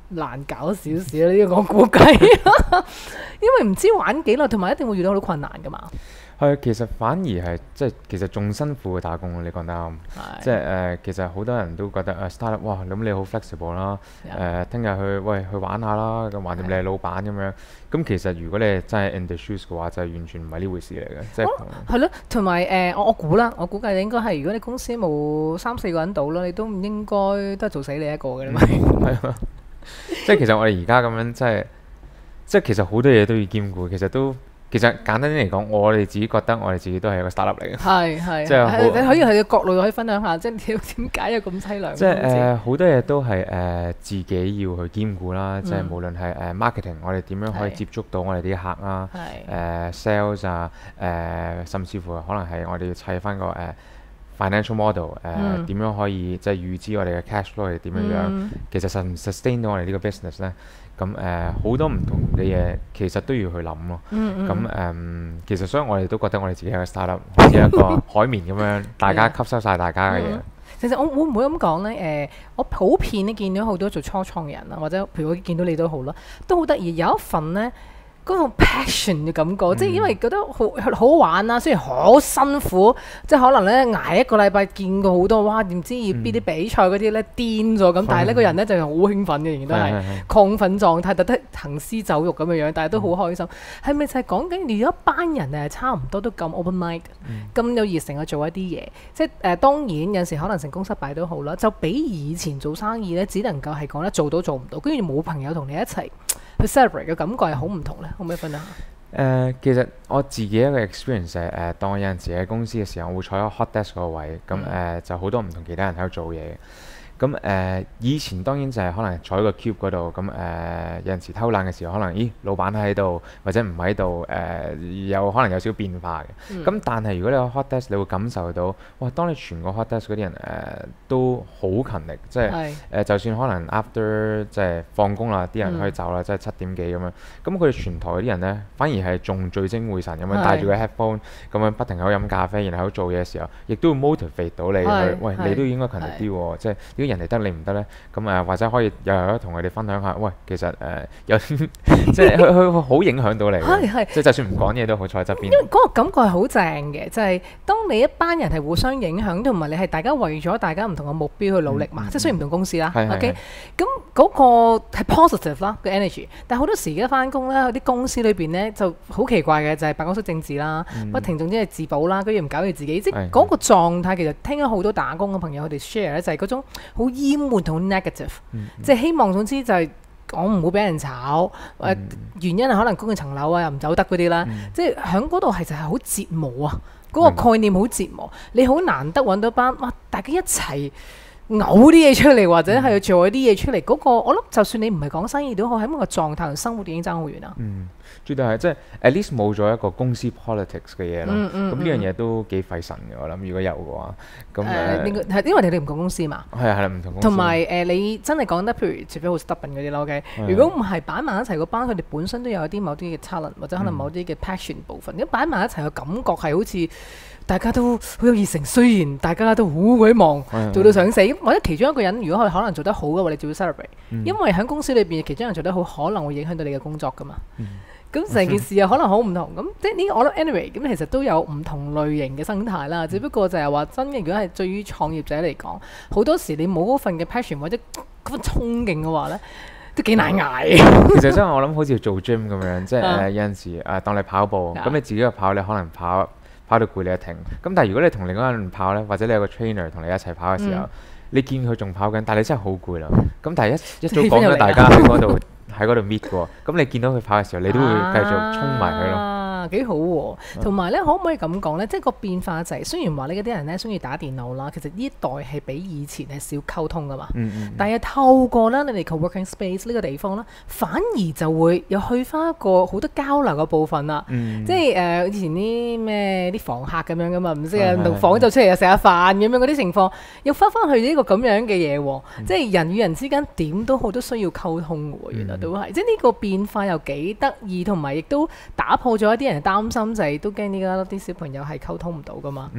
難搞少少啦，呢個我估計，因為唔知玩幾耐，同埋一定會遇到好多困難噶嘛。 係，其實反而係即係其實仲辛苦嘅打工，你講得啱。即係誒、呃，其實好多人都覺得誒 startup 哇，咁你好 flexible 啦，誒聽日去喂去玩下啦，咁橫掂你係老闆咁樣。咁其實如果你係真係 in the shoes 嘅話，就係完全唔係呢回事嚟嘅。即係係咯，同埋誒，我我估啦，我估計你應該係如果你公司冇三四個人到啦，你都唔應該都係做死你一個嘅啦嘛。 係啊，即係其實我哋而家咁樣，即係即係其實好多嘢都要兼顧，其實都。其實簡單啲嚟講，我哋自己覺得我哋自己都係一個 startup 嚟嘅。係係，即係你可以喺個角度可以分享下，即係點解有咁凄涼？即係誒好多嘢都係誒、呃、自己要去兼顧啦，嗯、即係無論係誒 marketing，我哋點樣可以接觸到我哋啲客啊，誒、呃、sales 啊，誒、呃、甚至乎可能係我哋要砌翻個誒 financial model， 誒、呃、點、嗯、樣可以即係預知我哋嘅 cash flow 係點樣樣，嗯、其實實唔 sustain 到我哋呢個 business 咧？咁誒好多唔同嘅嘢，其實都要去諗咯。咁誒、嗯嗯，其實所以我哋都覺得我哋自己係個 startup，好似一個海綿咁樣，大家吸收晒大家嘅嘢。嗯、 其實我會唔會咁講咧？誒、呃，我普遍咧見到好多做初創嘅人啊，或者譬如我見到你都好啦，都好得意，有一份咧。嗰種 passion 嘅感覺，嗯、即係因為覺得好好玩啊，雖然好辛苦，即係可能咧捱一個禮拜見過好多，哇！點知要邊啲比賽嗰啲咧癲咗咁，嗯、但係呢個人咧就係好興奮嘅，仍然都係亢奮狀態，特登行屍走肉咁樣樣，但係都好開心。係咪、嗯、就係講緊如果一班人誒差唔多都咁 open mind，咁、嗯、有熱誠去做一啲嘢，即係誒、呃、當然有時可能成功失敗都好啦，就比以前做生意咧，只能夠係講得做到做唔到，跟住冇朋友同你一齊去 celebrate 嘅感覺係好唔同咧，可唔可以分享下？誒、 呃，其實我自己一個 experience 係誒、呃，當我有陣時喺公司嘅時候，我會坐喺 hot desk 嗰個位，咁誒、呃、就好多唔同其他人喺度做嘢。咁誒、呃、以前當然就係可能坐喺個 cube 嗰度，咁誒、呃、有陣時偷懶嘅時候，可能咦老闆喺度或者唔喺度，誒、呃、有可能有少少變化嘅。咁、嗯、但係如果你有 hot desk，你會感受到，哇！當你全個 hot desk 嗰啲人誒、呃、都好勤力，即係誒是、呃、就算可能 after 即係放工啦，啲人可以走啦，嗯、即係七點幾咁樣。咁佢哋全台嗰啲人咧，反而係仲聚精會神咁樣帶住個 headphone，咁樣不停喺度飲咖啡，然後喺度做嘢嘅時候，亦都會 motivate 到你去，是喂，是你都應該勤力啲喎，即係如果人哋得你唔得咧，咁誒或者可以又有同佢哋分享下，喂，其實誒有即係佢佢好影響到你，即係就算唔講嘢都好坐喺側邊。因為嗰個感覺係好正嘅，就係當你一班人係互相影響，同埋你係大家為咗大家唔同嘅目標去努力嘛，即係雖然唔同公司啦，OK，咁嗰個係 positive 啦個 energy，但係好多時而家翻工咧，啲公司裏邊咧就好奇怪嘅，就係辦公室政治啦，不停總之係自保啦，跟住唔搞佢自己，即係嗰個狀態其實聽咗好多打工嘅朋友佢哋 share 咧，就係嗰種好厭悶同 negative，即係希望總之就係我唔會俾人炒，誒原因係可能供佢層樓啊又唔走得嗰啲啦，即係喺嗰度係就係好折磨啊，嗰個概念好折磨，你好難得揾到班哇大家一齊嘔啲嘢出嚟，或者係做一啲嘢出嚟，嗰個我諗就算你唔係講生意都好，喺嗰個狀態同生活已經爭好遠啦。嗯， 絕對係即係 at least 冇咗一個公司 politics 嘅嘢咯。咁呢樣嘢都幾費神嘅，我諗如果有嘅話，咁誒應該係因為你哋唔同公司嘛。 係啊係啦，唔同公司。 同埋誒，你真係講得譬如除非好 stubborn 嗰啲咯，OK。如果唔係擺埋一齊嗰班，佢哋本身都有啲某啲嘅 talent 或者可能某啲嘅 passion 部分，咁擺埋一齊嘅感覺係好似。大家都好有熱誠，雖然大家都好鬼忙，做到想死，或者其中一個人如果佢可能做得好嘅話，你就要 celebrate，嗯、因為喺公司裏邊其中一個人做得好，可能會影響到你嘅工作噶嘛。咁成、嗯、件事又可能好唔同。咁即係呢，我覺得 anyway，咁其實都有唔同類型嘅生態啦。只不過就係話真嘅，如果係對於創業者嚟講，好多時你冇嗰份嘅 passion 或者嗰份衝勁嘅話咧，都幾難捱。 其實真係我諗好似做 gym 咁樣，即係誒有陣時誒、呃、當你跑步，咁、嗯、你自己去跑，你可能跑。跑到攰你一停，咁但係如果你同另外一個人跑呢，或者你有個 trainer 同你一齊跑嘅時候，嗯、你見佢仲跑緊，但係你真係好攰啦。咁但係一一早講咗大家喺嗰度喺嗰度 meet 嘅喎，咁你見到佢跑嘅時候，你都會繼續衝埋佢咯。啊， 幾好喎！同埋咧，可唔可以咁講咧？即係個變化就係，雖然話你嗰啲人咧中意打電腦啦，其實呢一代係比以前係少溝通噶嘛。嗯嗯。但係透過咧，你哋 co-working space 呢個地方咧，反而就會又去翻一個好多交流嘅部分啦。嗯。即係誒，以前啲咩啲房客咁樣噶嘛，唔知啊，同房就出嚟又食下飯咁樣嗰啲情況，又翻翻去呢個咁樣嘅嘢喎。即係人與人之間點都好都需要溝通嘅喎，原來都係。即係呢個變化又幾得意，同埋亦都打破咗一啲人擔心，就係都驚呢家啲小朋友係溝通唔到噶嘛。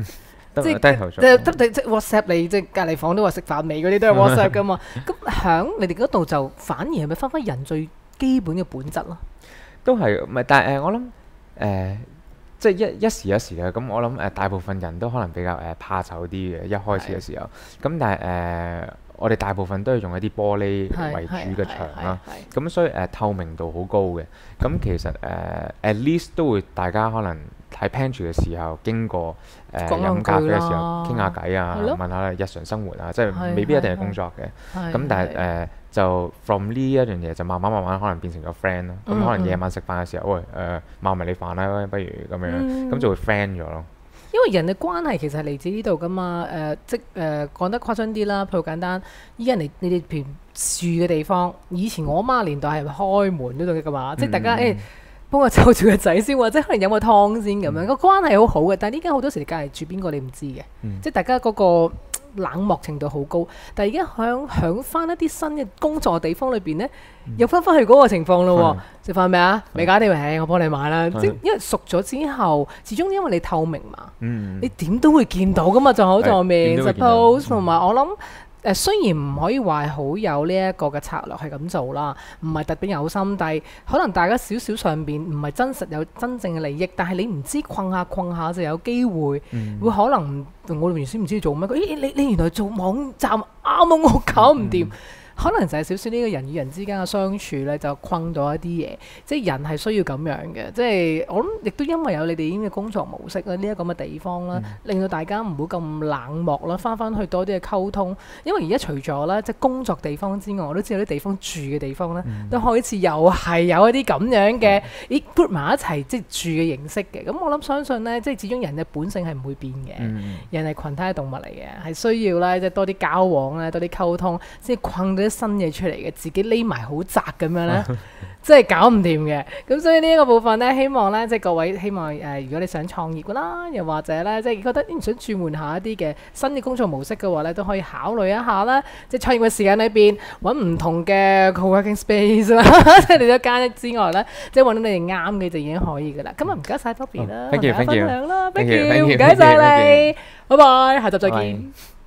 即低頭族係即係即係 WhatsApp 你，即係隔離房都話食飯未嗰啲都係 WhatsApp 噶嘛。咁響你哋嗰度就反而係咪翻返人最基本嘅本質咯？ 都係，唔係？但係誒，我諗誒，即係一一時一時嘅。咁我諗誒，大部分人都可能比較誒怕醜啲嘅，一開始嘅時候。咁但係誒，我哋大部分都係用一啲玻璃為主嘅牆啦。咁所以誒透明度好高嘅。咁其實誒 at least 都會大家可能喺 pantry 嘅時候經過誒飲咖啡嘅時候傾下偈啊，問下日常生活啊，即係未必一定係工作嘅。咁但係誒。就 from 呢一樣嘢就慢慢慢慢可能變成咗 friend 咯，咁可能夜晚食飯嘅時候，喂誒買埋你飯啦，不如咁樣，咁就會 friend 咗咯。 因為人嘅關係其實係嚟自呢度噶嘛，誒即誒講得誇張啲啦，譬如簡單，依家你你哋譬如住嘅地方，以前我媽年代係開門嗰度噶嘛，即係大家誒幫我湊住個仔先，或者可能飲個湯先咁樣，個關係好好嘅。但係依家好多時你隔離住邊個你唔知嘅，即係大家嗰個冷漠程度好高，但係而家響響翻一啲新嘅工作嘅地方裏邊呢，嗯、又翻返去嗰個情況咯喎，食飯未啊？未搞掂咪，我幫你買啦。即因為熟咗之後，始終因為你透明嘛，嗯、你點都會見到噶嘛，就好在面 suppose 同埋我諗。誒雖然唔可以話好有呢一個嘅策略係咁做啦，唔係特別有心，但係可能大家少少上邊唔係真實有真正嘅利益，但係你唔知困下困下就有機會，嗯、會可能我哋原先唔知做咩，咦你你原來做網站啱啊，我搞唔掂。嗯可能就係少少呢個人與人之間嘅相處咧，就困咗一啲嘢。即係人係需要咁樣嘅，即係我諗亦都因為有你哋呢個工作模式啦，呢一個咁嘅地方啦，嗯、令到大家唔會咁冷漠啦，翻翻去多啲嘅溝通。因為而家除咗咧即係工作地方之外，我都知道啲地方住嘅地方咧，嗯、都開始又係有一啲咁樣嘅，咦 group 埋一齊即係住嘅形式嘅。咁我諗相信咧，即係始終人嘅本性係唔會變嘅，嗯、人係群體嘅動物嚟嘅，係需要咧即係多啲交往咧，多啲溝通，先困到新嘢出嚟嘅，自己匿埋好窄咁樣咧，即係搞唔掂嘅。咁所以呢一個部分咧，希望咧即係各位希望誒、呃，如果你想創業噶啦，又或者咧即係覺得唔想轉換下一啲嘅新嘅工作模式嘅話咧，都可以考慮一下啦。即係創業嘅時間裏邊揾唔同嘅 co-working space 啦，即係你咗間之外咧，即係揾到你哋啱嘅就已經可以噶啦。咁啊唔該晒 Bobby 啦，同大家分享啦，thank you，唔該晒你，拜拜，下集再見。